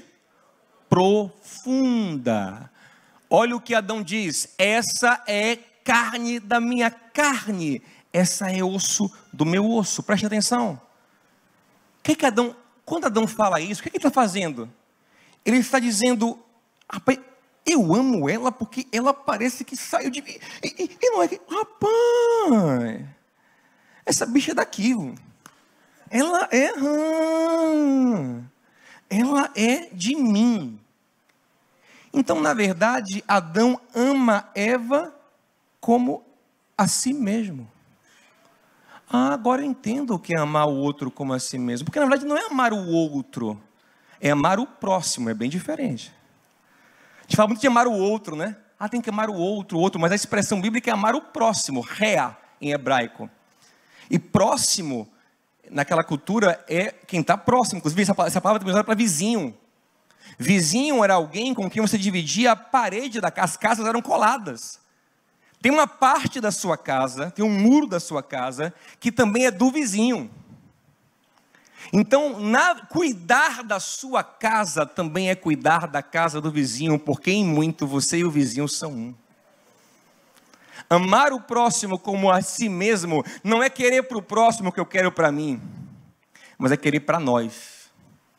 Profunda. Olha o que Adão diz, essa é carne da minha carne, essa é osso do meu osso. Preste atenção. O que que Adão, quando Adão fala isso, o que que ele está fazendo? Ele está dizendo, rapaz, eu amo ela porque ela parece que saiu de mim. E, e, e não é que, rapaz, essa bicha é daqui. Ela é, hum, ela é de mim. Então, na verdade, Adão ama Eva como a si mesmo. Ah, agora eu entendo o que é amar o outro como a si mesmo. Porque, na verdade, não é amar o outro, é amar o próximo, é bem diferente. A gente fala muito de amar o outro, né? Ah, tem que amar o outro, o outro. Mas a expressão bíblica é amar o próximo, rea, em hebraico. E próximo, naquela cultura, é quem está próximo. Inclusive, essa palavra, essa palavra também usada para vizinho. Vizinho era alguém com quem você dividia a parede da casa. As casas eram coladas. Tem uma parte da sua casa, tem um muro da sua casa, que também é do vizinho. Então, na, cuidar da sua casa também é cuidar da casa do vizinho, porque em muito você e o vizinho são um. Amar o próximo como a si mesmo não é querer para o próximo o que eu quero para mim, mas é querer para nós.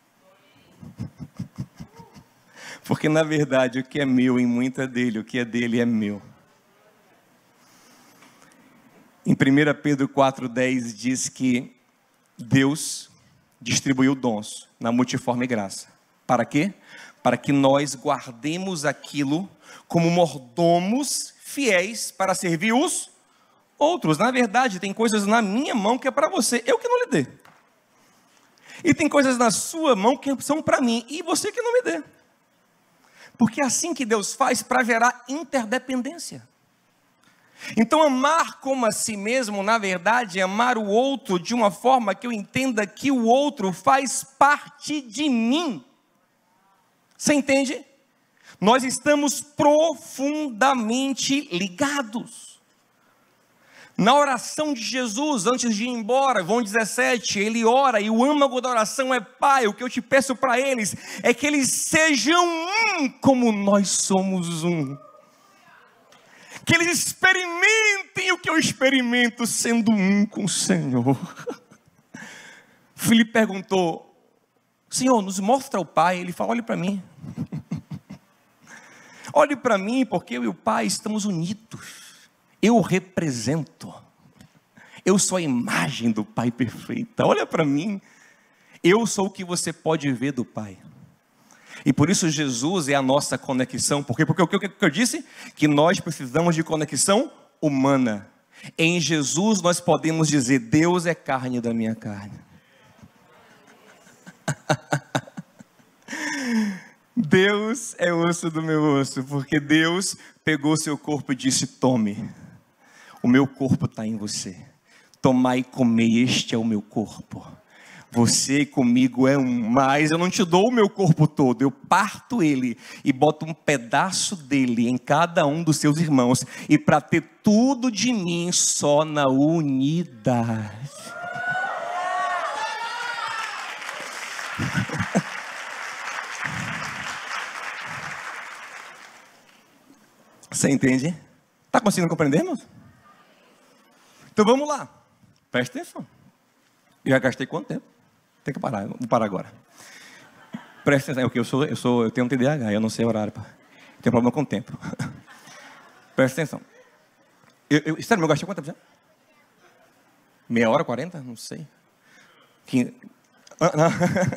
Porque na verdade o que é meu em muito é dele, o que é dele é meu. Em primeira Pedro quatro, dez diz que Deus distribuiu dons na multiforme graça. Para quê? Para que nós guardemos aquilo como mordomos fiéis para servir os outros. Na verdade, tem coisas na minha mão que é para você, eu que não lhe dê. E tem coisas na sua mão que são para mim, e você que não me dê. Porque é assim que Deus faz para gerar interdependência. Então amar como a si mesmo, na verdade, é amar o outro de uma forma que eu entenda que o outro faz parte de mim. Você entende? Nós estamos profundamente ligados. Na oração de Jesus, antes de ir embora, João dezessete, ele ora e o âmago da oração é: Pai, o que eu te peço para eles é que eles sejam um como nós somos um. Que eles experimentem o que eu experimento sendo um com o Senhor. Filipe perguntou: Senhor, nos mostra o Pai. Ele falou: olhe para mim. Olhe para mim, porque eu e o Pai estamos unidos. Eu o represento. Eu sou a imagem do Pai perfeita. Olha para mim. Eu sou o que você pode ver do Pai. E por isso Jesus é a nossa conexão. Por quê? Porque o que eu disse? Que nós precisamos de conexão humana. Em Jesus nós podemos dizer: Deus é carne da minha carne. Deus é osso do meu osso. Porque Deus pegou seu corpo e disse: tome. O meu corpo está em você. Tomai e comei, este é o meu corpo. Você comigo é um, mas eu não te dou o meu corpo todo, eu parto ele e boto um pedaço dele em cada um dos seus irmãos, e para ter tudo de mim só na unidade. Você entende? Está conseguindo compreender, irmão? Então vamos lá, presta atenção. Eu já gastei quanto tempo? Tem que parar, vou parar agora. Presta atenção, eu, sou, eu, sou, eu tenho um T D A H, eu não sei horário. Pá. Tenho problema com o tempo. Presta atenção. Eu, eu, sério, eu gastei quanto tempo já? Meia hora, quarenta? Não sei. quinze. Ah, não.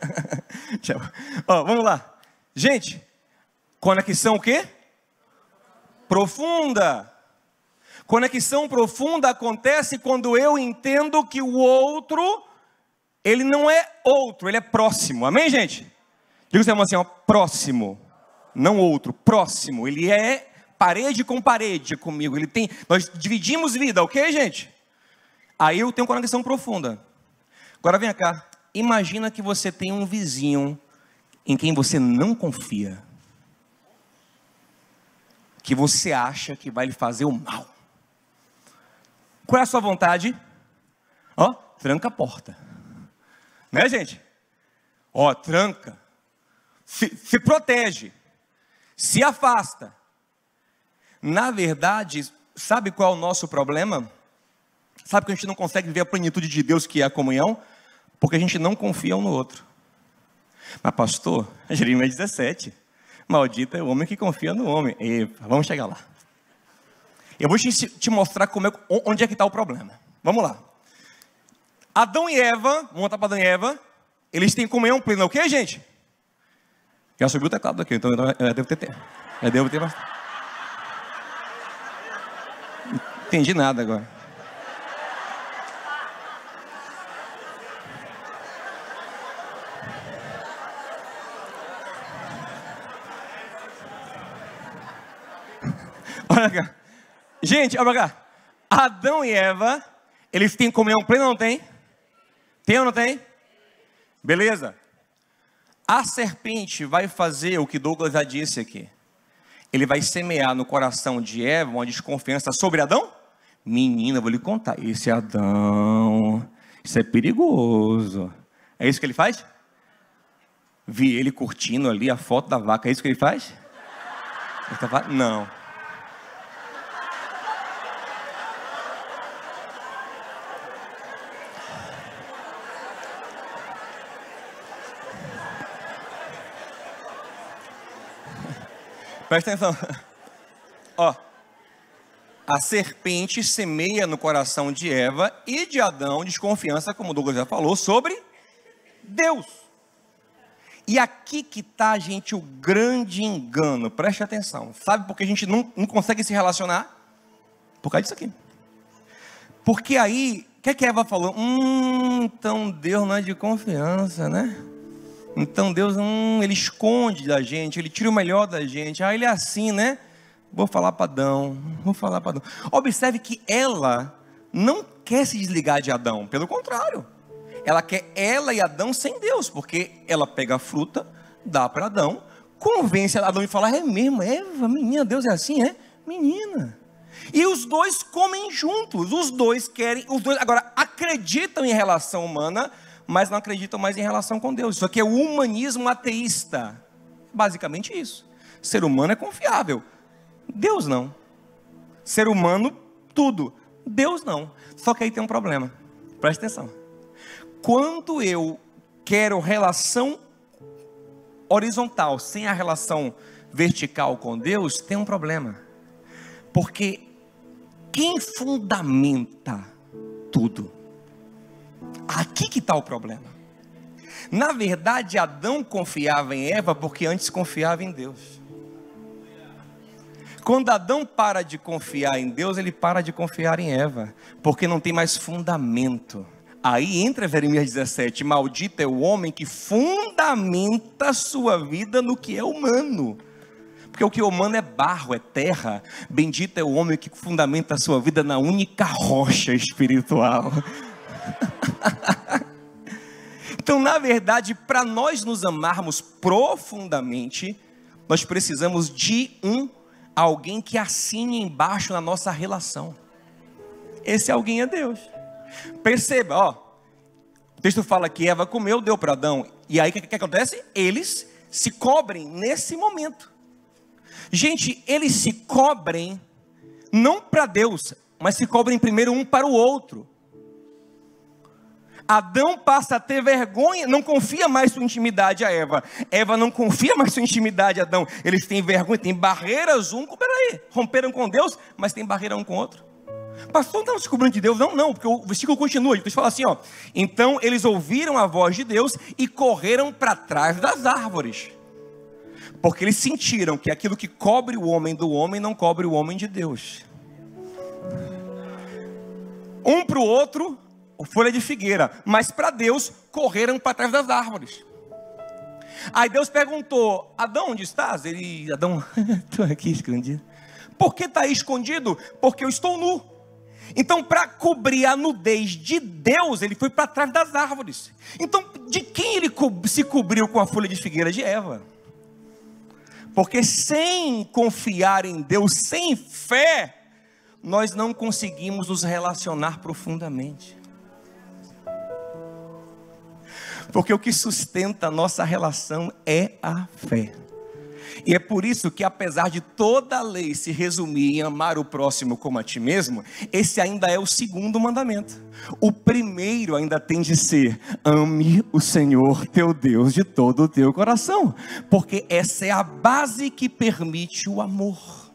Ó, vamos lá. Gente, conexão o quê? Profunda. Conexão profunda acontece quando eu entendo que o outro, ele não é outro, ele é próximo. Amém, gente? Diga você assim, ó, próximo. Não outro, próximo. Ele é parede com parede comigo. Ele tem, nós dividimos vida, ok, gente? Aí eu tenho conexão profunda. Agora vem cá. Imagina que você tem um vizinho em quem você não confia. Que você acha que vai lhe fazer o mal. Qual é a sua vontade? Ó, tranca a porta. Né, gente? Ó, tranca. Se, se protege. Se afasta. Na verdade, sabe qual é o nosso problema? Sabe que a gente não consegue ver a plenitude de Deus, que é a comunhão? Porque a gente não confia um no outro. Mas pastor, Jeremias dezessete. Maldito é o homem que confia no homem. Epa, vamos chegar lá. Eu vou te, te mostrar como é, onde é que está o problema. Vamos lá. Adão e Eva, vamos voltar para Adão e Eva, eles têm comunhão plena, o que, gente? Já subiu o teclado aqui, então eu devo ter tempo. Eu devo ter bastante. Não entendi nada agora. Olha cá. Gente, olha cá. Adão e Eva, eles têm comunhão plena ou não tem? Tem ou não tem? Beleza. A serpente vai fazer o que Douglas já disse aqui. Ele vai semear no coração de Eva uma desconfiança sobre Adão? Menina, eu vou lhe contar. Esse Adão, isso é perigoso. É isso que ele faz? Vi ele curtindo ali a foto da vaca. É isso que ele faz? Não. Presta atenção. Ó, a serpente semeia no coração de Eva e de Adão desconfiança, como o Douglas já falou, sobre Deus. E aqui que está, gente, o grande engano. Preste atenção. Sabe por que a gente não, não consegue se relacionar? Por causa disso aqui. Porque aí, o que, que Eva falou? Hum, então Deus não é de confiança, né? Então Deus, hum, ele esconde da gente, ele tira o melhor da gente. Ah, ele é assim, né? Vou falar para Adão, vou falar para Adão. Observe que ela não quer se desligar de Adão, pelo contrário. Ela quer ela e Adão sem Deus, porque ela pega a fruta, dá para Adão, convence Adão e fala, é mesmo, Eva, menina, Deus é assim, é? Menina. E os dois comem juntos, os dois querem, os dois agora acreditam em relação humana, mas não acreditam mais em relação com Deus. Isso aqui é o humanismo ateísta. Basicamente isso. Ser humano é confiável, Deus não. Ser humano, tudo, Deus não. Só que aí tem um problema, presta atenção. Quando eu quero relação horizontal, sem a relação vertical com Deus, tem um problema. Porque quem fundamenta tudo? Aqui que está o problema. Na verdade, Adão confiava em Eva porque antes confiava em Deus. Quando Adão para de confiar em Deus, ele para de confiar em Eva, porque não tem mais fundamento. Aí entra Jeremias dezessete, maldito é o homem que fundamenta a sua vida no que é humano. Porque o que é humano é barro, é terra. Bendito é o homem que fundamenta a sua vida na única rocha espiritual. Então, na verdade, para nós nos amarmos profundamente, nós precisamos de um alguém que assine embaixo na nossa relação. Esse alguém é Deus. Perceba, ó, o texto fala que Eva comeu, deu para Adão. E aí o que, que acontece? Eles se cobrem nesse momento. Gente, eles se cobrem não para Deus, mas se cobrem primeiro um para o outro. Adão passa a ter vergonha, não confia mais sua intimidade a Eva. Eva não confia mais sua intimidade a Adão. Eles têm vergonha, têm barreiras um com... Peraí, romperam com Deus, mas tem barreira um com o outro. Pastor, não estão se cobrando de Deus? Não, não, porque o versículo continua. Ele fala assim, ó. Então eles ouviram a voz de Deus e correram para trás das árvores. Porque eles sentiram que aquilo que cobre o homem do homem não cobre o homem de Deus. Um para o outro, folha de figueira. Mas para Deus, correram para trás das árvores. Aí Deus perguntou, Adão, onde estás? Ele, Adão, estou aqui escondido. Por que está aí escondido? Porque eu estou nu. Então, para cobrir a nudez de Deus, ele foi para trás das árvores. Então, de quem ele co- se cobriu com a folha de figueira? De Eva. Porque sem confiar em Deus, sem fé, nós não conseguimos nos relacionar profundamente. Porque o que sustenta a nossa relação é a fé. E é por isso que, apesar de toda a lei se resumir em amar o próximo como a ti mesmo, esse ainda é o segundo mandamento. O primeiro ainda tem de ser: ame o Senhor teu Deus de todo o teu coração. Porque essa é a base que permite o amor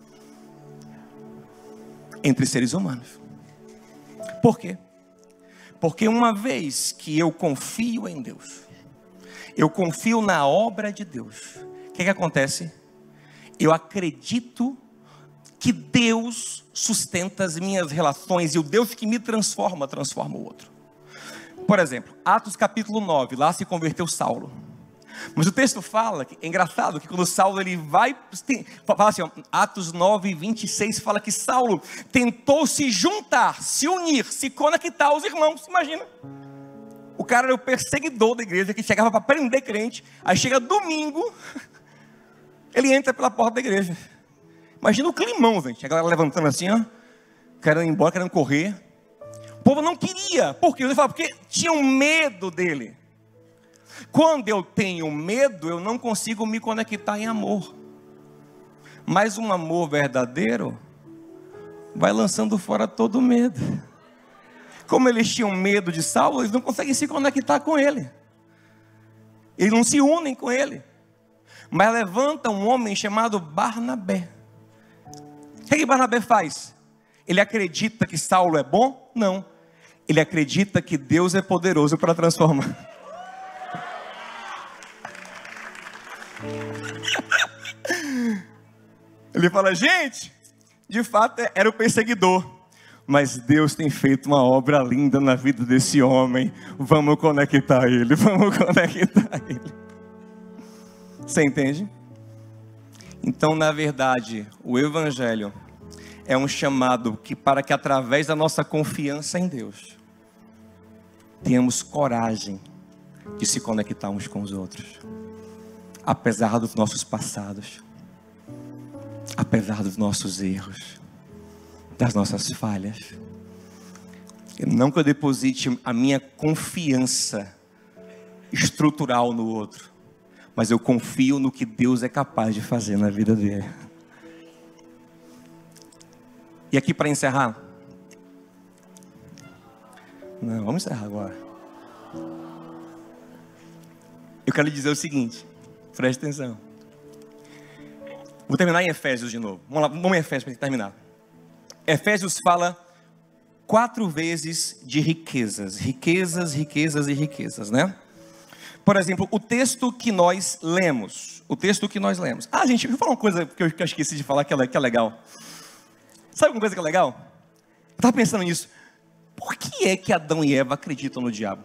entre seres humanos. Por quê? Porque uma vez que eu confio em Deus, eu confio na obra de Deus, o que que acontece? Eu acredito que Deus sustenta as minhas relações, e o Deus que me transforma, transforma o outro. Por exemplo, Atos capítulo nove, lá se converteu Saulo. Mas o texto fala, que é engraçado, que quando Saulo ele vai, tem, fala assim, ó, Atos nove, vinte e seis, fala que Saulo tentou se juntar, se unir, se conectar aos irmãos, imagina. O cara era o perseguidor da igreja, que chegava para prender crente, aí chega domingo, ele entra pela porta da igreja. Imagina o climão, gente, a galera levantando assim, ó, querendo ir embora, querendo correr. O povo não queria, por quê? Ele fala, porque tinham medo dele. Quando eu tenho medo, eu não consigo me conectar em amor. Mas um amor verdadeiro vai lançando fora todo medo. Como eles tinham medo de Saulo, eles não conseguem se conectar com ele. Eles não se unem com ele. Mas levanta um homem chamado Barnabé. O que, é que Barnabé faz? Ele acredita que Saulo é bom? Não. Ele acredita que Deus é poderoso para transformar. Ele fala, gente, de fato era o perseguidor, mas Deus tem feito uma obra linda na vida desse homem. Vamos conectar ele, vamos conectar ele. Você entende? Então, na verdade, o Evangelho é um chamado que, para que através da nossa confiança em Deus, tenhamos coragem de se conectar uns com os outros, apesar dos nossos passados, apesar dos nossos erros, das nossas falhas. Não que eu deposite a minha confiança estrutural no outro, mas eu confio no que Deus é capaz de fazer na vida dele. E aqui para encerrar, não, vamos encerrar agora. Eu quero lhe dizer o seguinte, preste atenção. Vou terminar em Efésios de novo. Vamos lá, vamos em Efésios para terminar. Efésios fala quatro vezes de riquezas, riquezas, riquezas e riquezas, né? Por exemplo, o texto que nós lemos, o texto que nós lemos. Ah, gente, deixa eu falar uma coisa que eu, que eu esqueci de falar que é, que é legal. Sabe uma coisa que é legal? Eu estava pensando nisso. Por que é que Adão e Eva acreditam no diabo?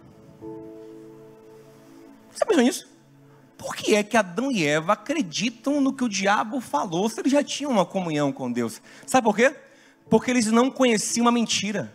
Você pensou nisso? Por que é que Adão e Eva acreditam no que o diabo falou, se eles já tinham uma comunhão com Deus? Sabe por quê? Porque eles não conheciam a mentira.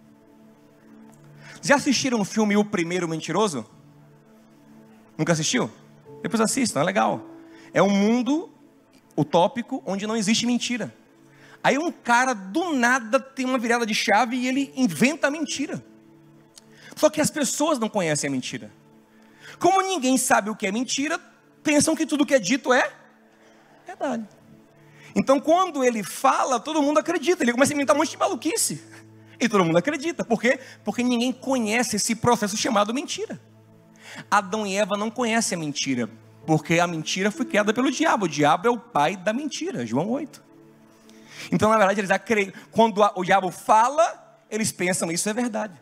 Já assistiram o filme O Primeiro Mentiroso? Nunca assistiu? Depois assistam, é legal. É um mundo utópico onde não existe mentira. Aí um cara do nada tem uma virada de chave e ele inventa a mentira. Só que as pessoas não conhecem a mentira. Como ninguém sabe o que é mentira, pensam que tudo que é dito é verdade. Então quando ele fala, todo mundo acredita. Ele começa a inventar um monte de maluquice. E todo mundo acredita. Por quê? Porque ninguém conhece esse processo chamado mentira. Adão e Eva não conhecem a mentira, porque a mentira foi criada pelo diabo. O diabo é o pai da mentira, João oito. Então na verdade eles acreditam. Quando o diabo fala, eles pensam isso é verdade.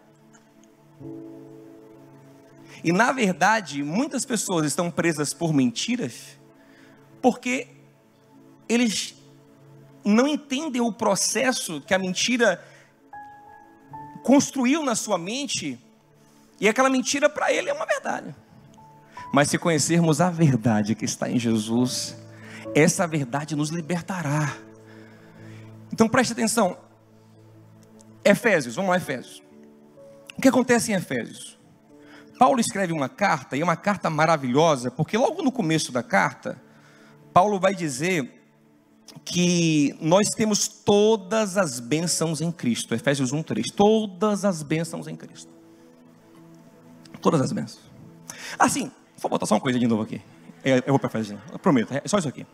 E na verdade, muitas pessoas estão presas por mentiras, porque eles não entendem o processo que a mentira construiu na sua mente, e aquela mentira para ele é uma verdade. Mas se conhecermos a verdade que está em Jesus, essa verdade nos libertará. Então preste atenção, Efésios, vamos lá Efésios. O que acontece em Efésios? Paulo escreve uma carta, e é uma carta maravilhosa, porque logo no começo da carta, Paulo vai dizer que nós temos todas as bênçãos em Cristo. Efésios um, três, todas as bênçãos em Cristo. Todas as bênçãos. Assim, vou botar só uma coisa de novo aqui. Eu vou para Efésios, eu prometo, é só isso aqui.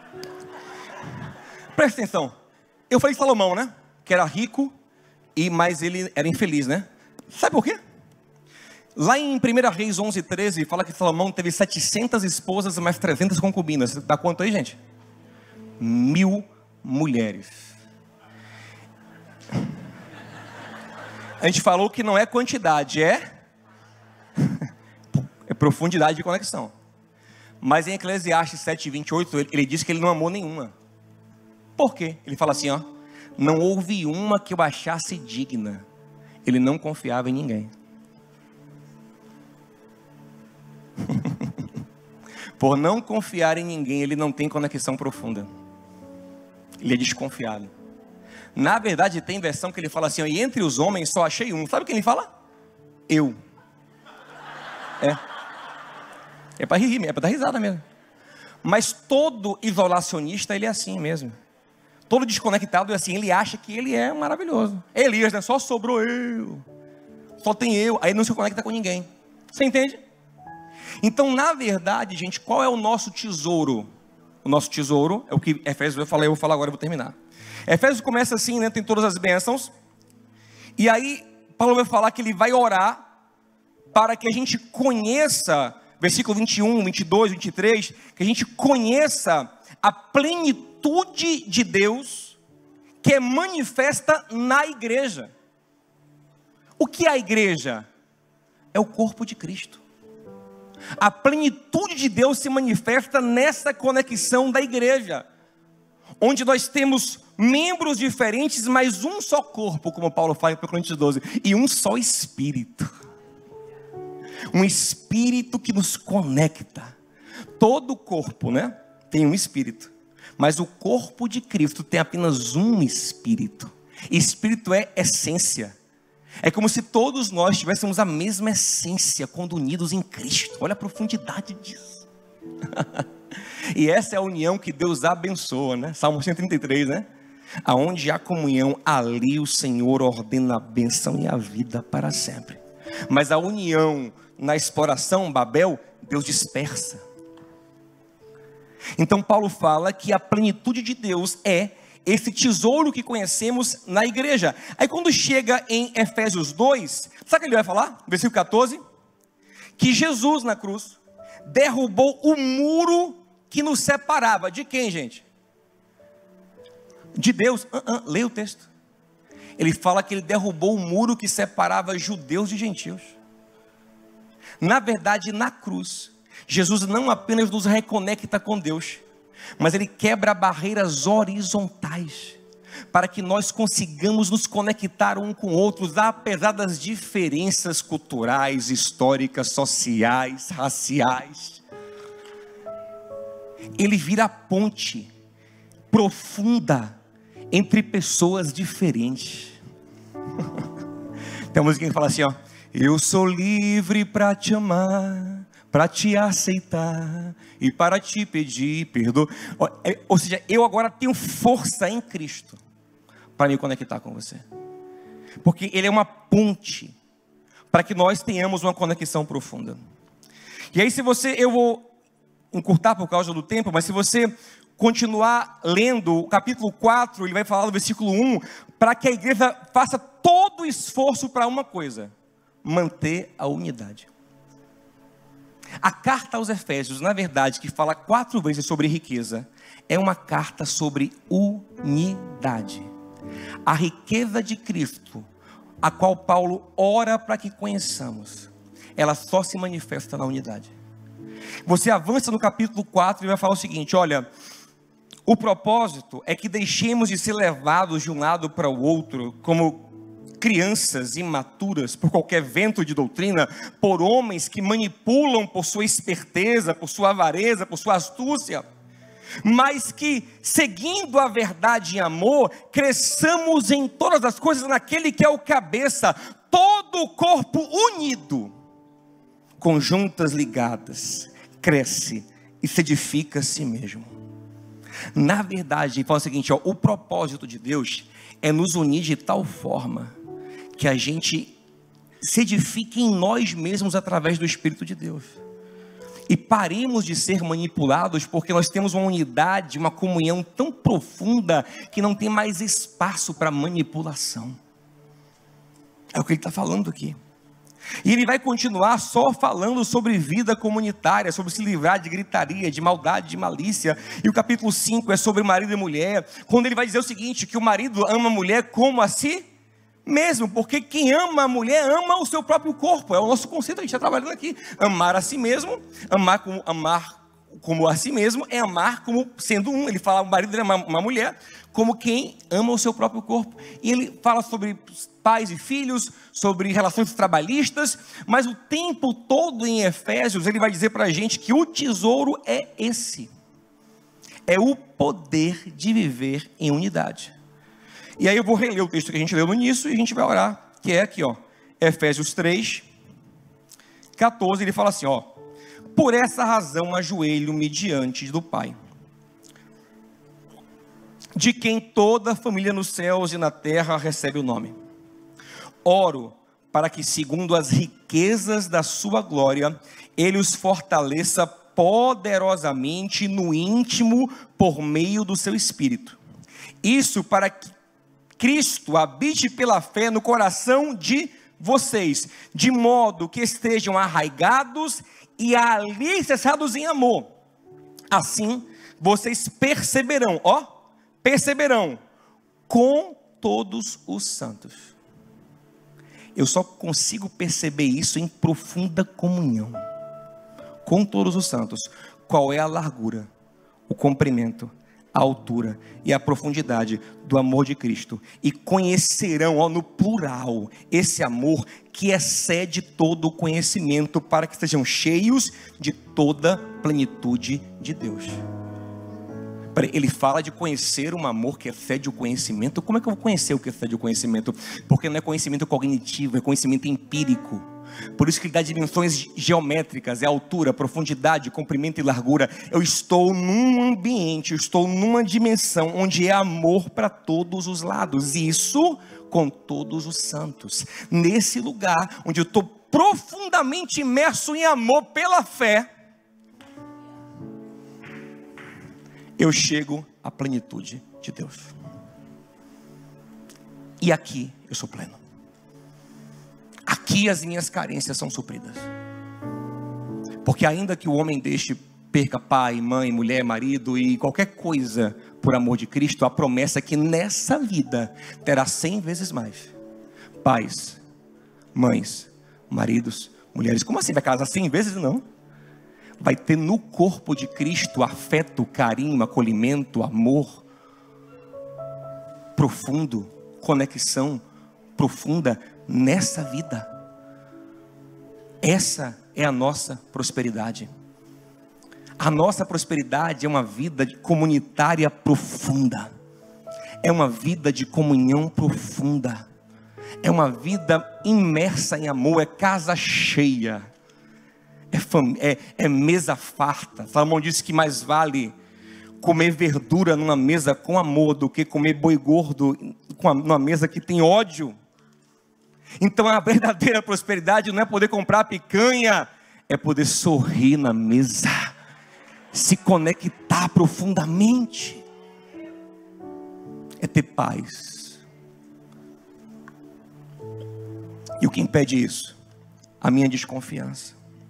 Presta atenção. Eu falei de Salomão, né? Que era rico, e mas ele era infeliz, né? Sabe por quê? Lá em primeira Reis onze, treze, fala que Salomão teve setecentas esposas, mais trezentas concubinas. Dá quanto aí, gente? Mil mulheres. A gente falou que não é quantidade, é... é profundidade de conexão. Mas em Eclesiastes sete, vinte e oito, ele, ele diz que ele não amou nenhuma. Por quê? Ele fala assim, ó: não houve uma que eu achasse digna. Ele não confiava em ninguém. Por não confiar em ninguém, ele não tem conexão profunda. Ele é desconfiado. Na verdade, tem versão que ele fala assim, ó, e entre os homens só achei um. Sabe o que ele fala? Eu. É. É para rir, é para dar risada mesmo. Mas todo isolacionista, ele é assim mesmo. Todo desconectado é assim, ele acha que ele é maravilhoso. É Elias, né? Só sobrou eu. Só tem eu. Aí não se conecta com ninguém. Você entende? Então, na verdade, gente, qual é o nosso tesouro? O nosso tesouro é o que Efésios vai falar, eu vou falar agora, eu vou terminar. Efésios começa assim, né? Tem todas as bênçãos. E aí, Paulo vai falar que ele vai orar para que a gente conheça versículo vinte e um, vinte e dois, vinte e três, que a gente conheça a plenitude de Deus que é manifesta na igreja. O que é a igreja? É o corpo de Cristo. A plenitude de Deus se manifesta nessa conexão da igreja, onde nós temos membros diferentes, mas um só corpo, como Paulo fala em Coríntios doze, e um só Espírito. Um Espírito que nos conecta. Todo o corpo, né, tem um Espírito, mas o corpo de Cristo tem apenas um Espírito. Espírito é essência. É como se todos nós tivéssemos a mesma essência quando unidos em Cristo. Olha a profundidade disso. E essa é a união que Deus abençoa, né? Salmo cento e trinta e três, né? Aonde há comunhão, ali o Senhor ordena a bênção e a vida para sempre. Mas a união na exploração, Babel, Deus dispersa. Então Paulo fala que a plenitude de Deus é esse tesouro que conhecemos na igreja. Aí quando chega em Efésios dois, sabe o que ele vai falar? Versículo quatorze. Que Jesus na cruz derrubou o muro que nos separava. De quem, gente? De Deus. uh, uh, Leia o texto. Ele fala que ele derrubou o muro que separava judeus de gentios. Na verdade, na cruz, Jesus não apenas nos reconecta com Deus, mas ele quebra barreiras horizontais, para que nós consigamos nos conectar um com outros, apesar das diferenças culturais, históricas, sociais, raciais. Ele vira a ponte profunda entre pessoas diferentes. Tem uma música que fala assim, ó: eu sou livre para te amar, para te aceitar e para te pedir perdão. Ou seja, eu agora tenho força em Cristo para me conectar com você, porque Ele é uma ponte para que nós tenhamos uma conexão profunda. E aí, se você, eu vou encurtar por causa do tempo, mas se você continuar lendo o capítulo quatro, ele vai falar no versículo um, para que a igreja faça todo o esforço para uma coisa: manter a unidade. A carta aos Efésios, na verdade, que fala quatro vezes sobre riqueza, é uma carta sobre unidade. A riqueza de Cristo, a qual Paulo ora para que conheçamos, ela só se manifesta na unidade. Você avança no capítulo quatro e vai falar o seguinte: olha, o propósito é que deixemos de ser levados de um lado para o outro, como crianças imaturas, por qualquer vento de doutrina, por homens que manipulam por sua esperteza, por sua avareza, por sua astúcia, mas que, seguindo a verdade em amor, cresçamos em todas as coisas naquele que é o cabeça, todo o corpo unido, com juntas ligadas, cresce e se edifica a si mesmo. Na verdade, ele fala o seguinte, ó, o propósito de Deus é nos unir de tal forma que a gente se edifique em nós mesmos através do Espírito de Deus. E paremos de ser manipulados, porque nós temos uma unidade, uma comunhão tão profunda, que não tem mais espaço para manipulação. É o que ele está falando aqui. E ele vai continuar só falando sobre vida comunitária, sobre se livrar de gritaria, de maldade, de malícia. E o capítulo cinco é sobre marido e mulher, quando ele vai dizer o seguinte, que o marido ama a mulher como a si mesmo, porque quem ama a mulher ama o seu próprio corpo. É o nosso conceito, a gente está trabalhando aqui. Amar a si mesmo, amar como, amar como a si mesmo, é amar como sendo um. Ele fala, o marido ama uma mulher como quem ama o seu próprio corpo. E ele fala sobre pais e filhos, sobre relações trabalhistas, mas o tempo todo em Efésios, ele vai dizer para a gente que o tesouro é esse. É o poder de viver em unidade. E aí eu vou reler o texto que a gente leu no início e a gente vai orar, que é aqui, ó, Efésios três, quatorze, ele fala assim, ó: por essa razão ajoelho-me diante do Pai, de quem toda a família nos céus e na terra recebe o nome. Oro para que, segundo as riquezas da sua glória, Ele os fortaleça poderosamente no íntimo por meio do seu Espírito. Isso para que Cristo habite pela fé no coração de vocês, de modo que estejam arraigados e alicerçados em amor. Assim, vocês perceberão, ó, perceberão com todos os santos. Eu só consigo perceber isso em profunda comunhão com todos os santos. Qual é a largura, o comprimento, a altura e a profundidade do amor de Cristo, e conhecerão, ó, no plural, esse amor que excede todo o conhecimento, para que sejam cheios de toda plenitude de Deus. Ele fala de conhecer um amor que excede o conhecimento. Como é que eu vou conhecer o que excede o conhecimento? Porque não é conhecimento cognitivo, é conhecimento empírico. Por isso que ele dá dimensões geométricas, é altura, profundidade, comprimento e largura. Eu estou num ambiente, eu estou numa dimensão onde é amor para todos os lados. Isso com todos os santos. Nesse lugar onde eu estou profundamente imerso em amor pela fé, eu chego à plenitude de Deus. E aqui eu sou pleno. Aqui as minhas carências são supridas. Porque ainda que o homem deixe, perca pai, mãe, mulher, marido e qualquer coisa por amor de Cristo, a promessa é que nessa vida terá cem vezes mais pais, mães, maridos, mulheres. Como assim vai casar cem vezes? Não. Vai ter no corpo de Cristo afeto, carinho, acolhimento, amor profundo, conexão profunda nessa vida. Essa é a nossa prosperidade. A nossa prosperidade é uma vida comunitária profunda, é uma vida de comunhão profunda, é uma vida imersa em amor, é casa cheia, é, fam... é, é mesa farta. Salomão disse que mais vale comer verdura numa mesa com amor do que comer boi gordo numa mesa que tem ódio. Então a verdadeira prosperidade não é poder comprar picanha, é poder sorrir na mesa, se conectar profundamente, é ter paz. E o que impede isso? A minha desconfiança.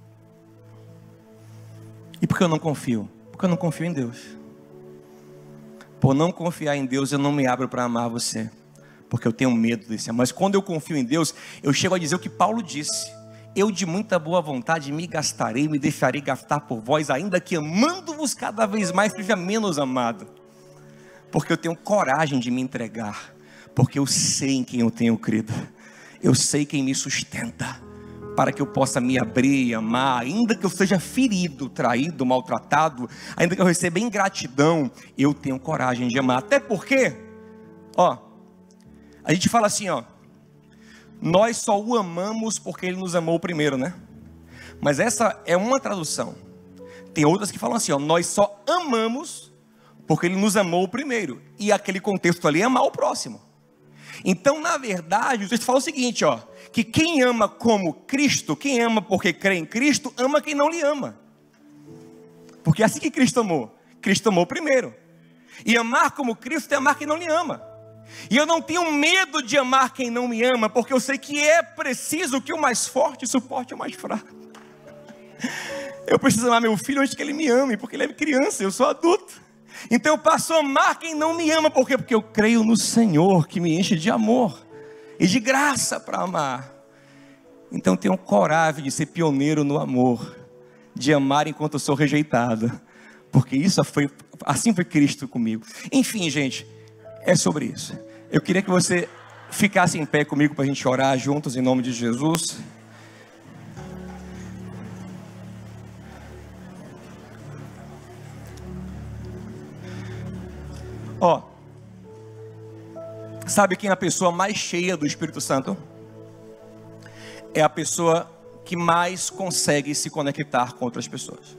E por que eu não confio? Porque eu não confio em Deus. Por não confiar em Deus, eu não me abro para amar você, porque eu tenho medo desse amor. Mas quando eu confio em Deus, eu chego a dizer o que Paulo disse: eu de muita boa vontade me gastarei, me deixarei gastar por vós, ainda que amando-vos cada vez mais, seja menos amado. Porque eu tenho coragem de me entregar, porque eu sei em quem eu tenho crido, eu sei quem me sustenta, para que eu possa me abrir e amar, ainda que eu seja ferido, traído, maltratado, ainda que eu receba ingratidão, eu tenho coragem de amar. Até porque, ó, a gente fala assim, ó, nós só o amamos porque ele nos amou primeiro, né? Mas essa é uma tradução. Tem outras que falam assim, ó, nós só amamos porque ele nos amou primeiro. E aquele contexto ali é amar o próximo. Então, na verdade, o texto fala o seguinte, ó, que quem ama como Cristo, quem ama porque crê em Cristo, ama quem não lhe ama. Porque é assim que Cristo amou. Cristo amou primeiro. E amar como Cristo é amar quem não lhe ama. E eu não tenho medo de amar quem não me ama, porque eu sei que é preciso que o mais forte suporte o mais fraco. Eu preciso amar meu filho antes que ele me ame, porque ele é criança, eu sou adulto. Então eu passo a amar quem não me ama. Por quê? Porque eu creio no Senhor, que me enche de amor e de graça para amar. Então eu tenho coragem de ser pioneiro no amor, de amar enquanto eu sou rejeitado, porque isso foi, assim foi Cristo comigo. Enfim, gente, é sobre isso. Eu queria que você ficasse em pé comigo para a gente orar juntos em nome de Jesus. Ó, sabe quem é a pessoa mais cheia do Espírito Santo? É a pessoa que mais consegue se conectar com outras pessoas.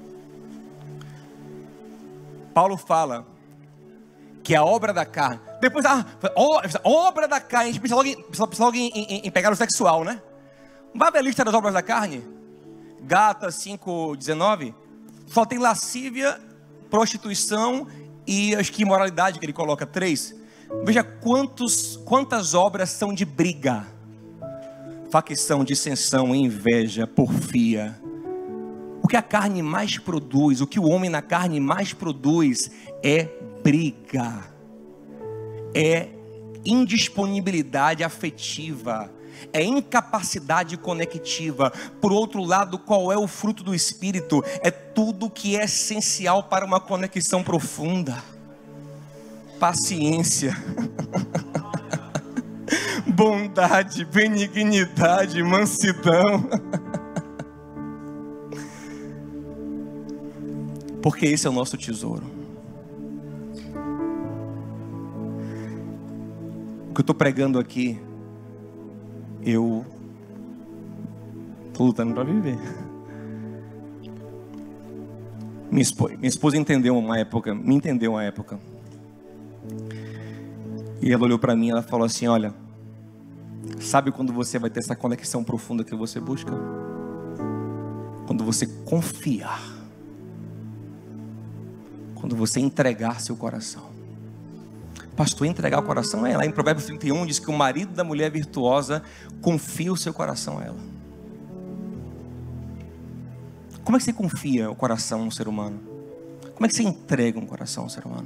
Paulo fala que a obra da carne, depois, ah, obra da carne, a gente pensa logo em, pensa logo em, em, em pegar o sexual, né? Vai ver a lista das obras da carne? Gálatas cinco, dezenove, só tem lascívia, prostituição e acho que imoralidade, que ele coloca três. Veja quantos, quantas obras são de briga: facção, dissensão, inveja, porfia, que a carne mais produz, o que o homem na carne mais produz é briga, é indisponibilidade afetiva, é incapacidade conectiva. Por outro lado, qual é o fruto do Espírito? É tudo que é essencial para uma conexão profunda: paciência, bondade, benignidade, mansidão. Porque esse é o nosso tesouro. O que eu estou pregando aqui, eu estou lutando para viver. Minha esposa, minha esposa entendeu uma época, me entendeu uma época. E ela olhou para mim e ela falou assim: olha, sabe quando você vai ter essa conexão profunda que você busca? Quando você confiar. Quando você entregar seu coração. Pastor, entregar o coração a ela. Em Provérbios trinta e um diz que o marido da mulher virtuosa confia o seu coração a ela. Como é que você confia o coração a um ser humano? Como é que você entrega um coração a um ser humano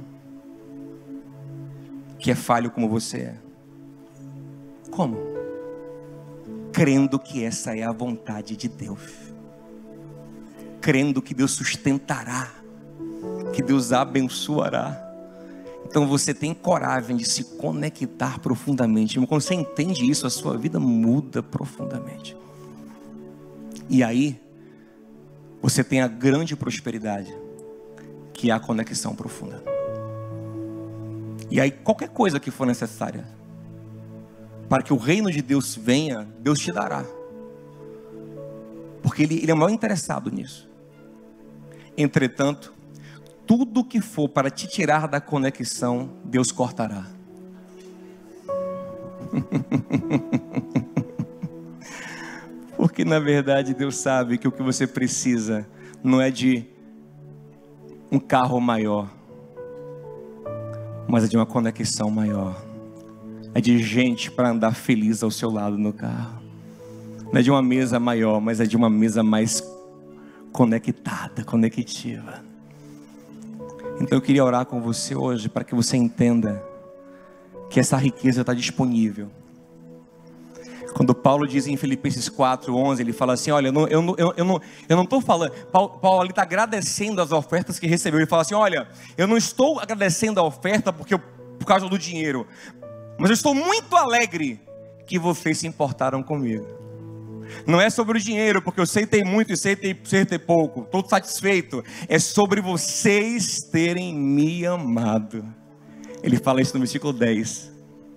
que é falho como você é? Como? Crendo que essa é a vontade de Deus, crendo que Deus sustentará, que Deus abençoará. Então você tem coragem de se conectar profundamente. Quando você entende isso, a sua vida muda profundamente. E aí você tem a grande prosperidade, que é a conexão profunda. E aí qualquer coisa que for necessária para que o reino de Deus venha, Deus te dará. Porque Ele, ele é o maior interessado nisso. Entretanto, tudo que for para te tirar da conexão, Deus cortará. Porque na verdade Deus sabe que o que você precisa não é de um carro maior, mas é de uma conexão maior. É de gente para andar feliz ao seu lado no carro. Não é de uma mesa maior, mas é de uma mesa mais conectada, conectiva. Então eu queria orar com você hoje para que você entenda que essa riqueza está disponível. Quando Paulo diz em Filipenses quatro, onze, ele fala assim: olha, eu não, eu não, eu não, eu não estou falando, Paulo, Paulo ali está agradecendo as ofertas que recebeu. Ele fala assim: olha, eu não estou agradecendo a oferta porque eu, por causa do dinheiro, mas eu estou muito alegre que vocês se importaram comigo. Não é sobre o dinheiro, porque eu sei ter muito e sei ter, sei ter pouco, estou satisfeito. É sobre vocês terem me amado. Ele fala isso no versículo dez.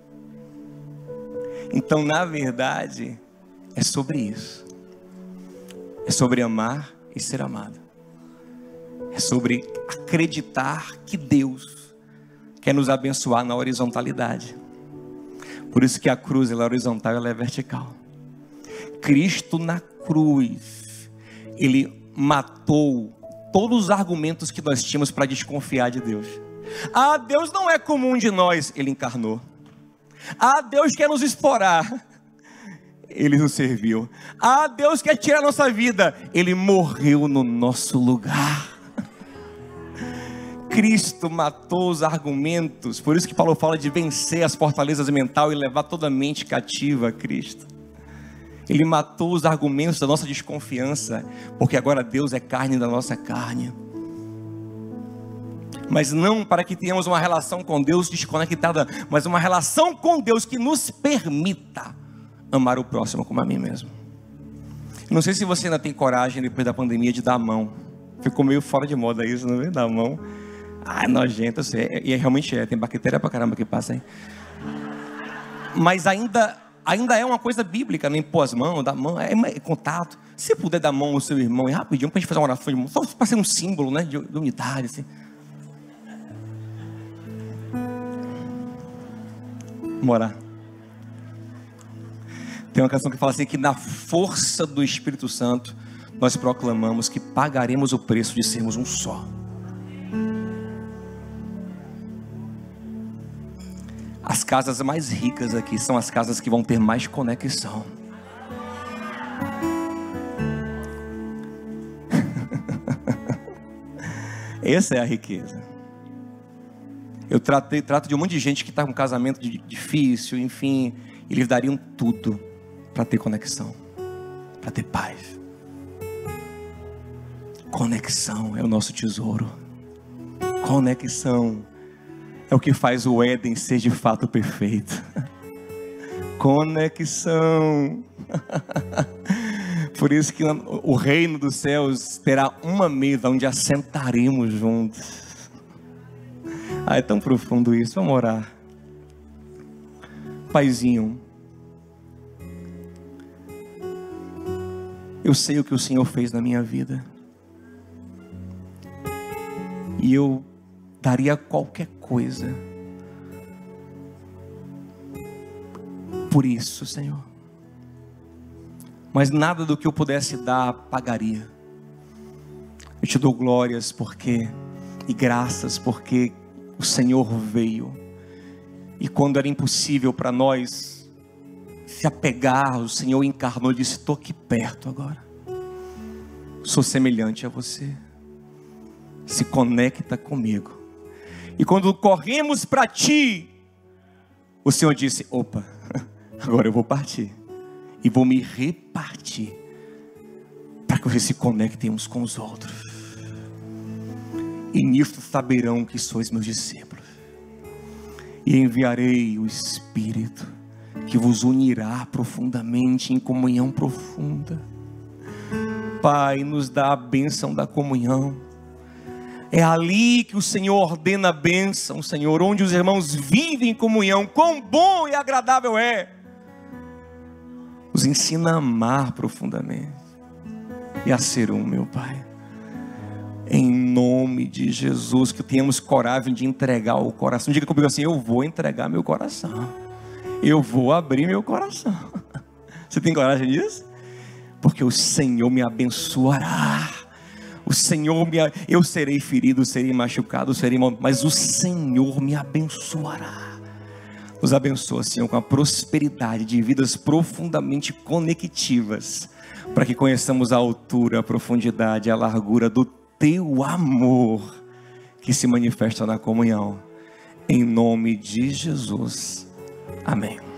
Então, na verdade, é sobre isso. É sobre amar e ser amado. É sobre acreditar que Deus quer nos abençoar na horizontalidade. Por isso que a cruz ela é horizontal e ela é vertical. Cristo na cruz, Ele matou todos os argumentos que nós tínhamos para desconfiar de Deus. Ah, Deus não é como um de nós. Ele encarnou. Ah, Deus quer nos explorar. Ele nos serviu. Ah, Deus quer tirar a nossa vida. Ele morreu no nosso lugar. Cristo matou os argumentos. Por isso que Paulo fala de vencer as fortalezas mentais e levar toda a mente cativa a Cristo. Ele matou os argumentos da nossa desconfiança, porque agora Deus é carne da nossa carne. Mas não para que tenhamos uma relação com Deus desconectada, mas uma relação com Deus que nos permita amar o próximo como a mim mesmo. Não sei se você ainda tem coragem depois da pandemia de dar a mão. Ficou meio fora de moda isso, não é? Dar a mão. Ah, é nojento, sei. E realmente é, tem bactéria pra caramba que passa aí. Mas ainda... Ainda é uma coisa bíblica, nem pôr as mãos, dar mão, é, é contato. Se puder dar mão ao seu irmão, é rapidinho, para a gente fazer uma oração de mão, só para ser um símbolo, né, de, de unidade, assim. Vamos orar. Tem uma canção que fala assim, que na força do Espírito Santo, nós proclamamos que pagaremos o preço de sermos um só. As casas mais ricas aqui são as casas que vão ter mais conexão. Essa é a riqueza. Eu tratei, trato de um monte de gente que está com um casamento difícil, enfim, eles dariam tudo para ter conexão, para ter paz. Conexão é o nosso tesouro. Conexão é o que faz o Éden ser de fato perfeito. Conexão. Por isso que o reino dos céus terá uma mesa onde assentaremos juntos. Ah, é tão profundo isso. Vamos orar. Paizinho, eu sei o que o Senhor fez na minha vida, e eu daria qualquer coisa por isso, Senhor. Mas nada do que eu pudesse dar pagaria. Eu te dou glórias porque e graças porque o Senhor veio. E quando era impossível para nós se apegar, o Senhor encarnou e disse: estou aqui perto agora. Sou semelhante a você. Se conecta comigo. E quando corremos para ti, o Senhor disse: opa, agora eu vou partir. E vou me repartir para que vocês se conectem uns com os outros. E nisto saberão que sois meus discípulos. E enviarei o Espírito, que vos unirá profundamente em comunhão profunda. Pai, nos dá a bênção da comunhão. É ali que o Senhor ordena a bênção, Senhor, onde os irmãos vivem em comunhão. Quão bom e agradável é. Nos ensina a amar profundamente e a ser um, meu Pai. Em nome de Jesus, que tenhamos coragem de entregar o coração. Diga comigo assim: eu vou entregar meu coração. Eu vou abrir meu coração. Você tem coragem disso? Porque o Senhor me abençoará. O Senhor me... Eu serei ferido, serei machucado, serei mal... mas o Senhor me abençoará. Nos abençoa, Senhor, com a prosperidade de vidas profundamente conectivas, para que conheçamos a altura, a profundidade, a largura do Teu amor, que se manifesta na comunhão. Em nome de Jesus. Amém.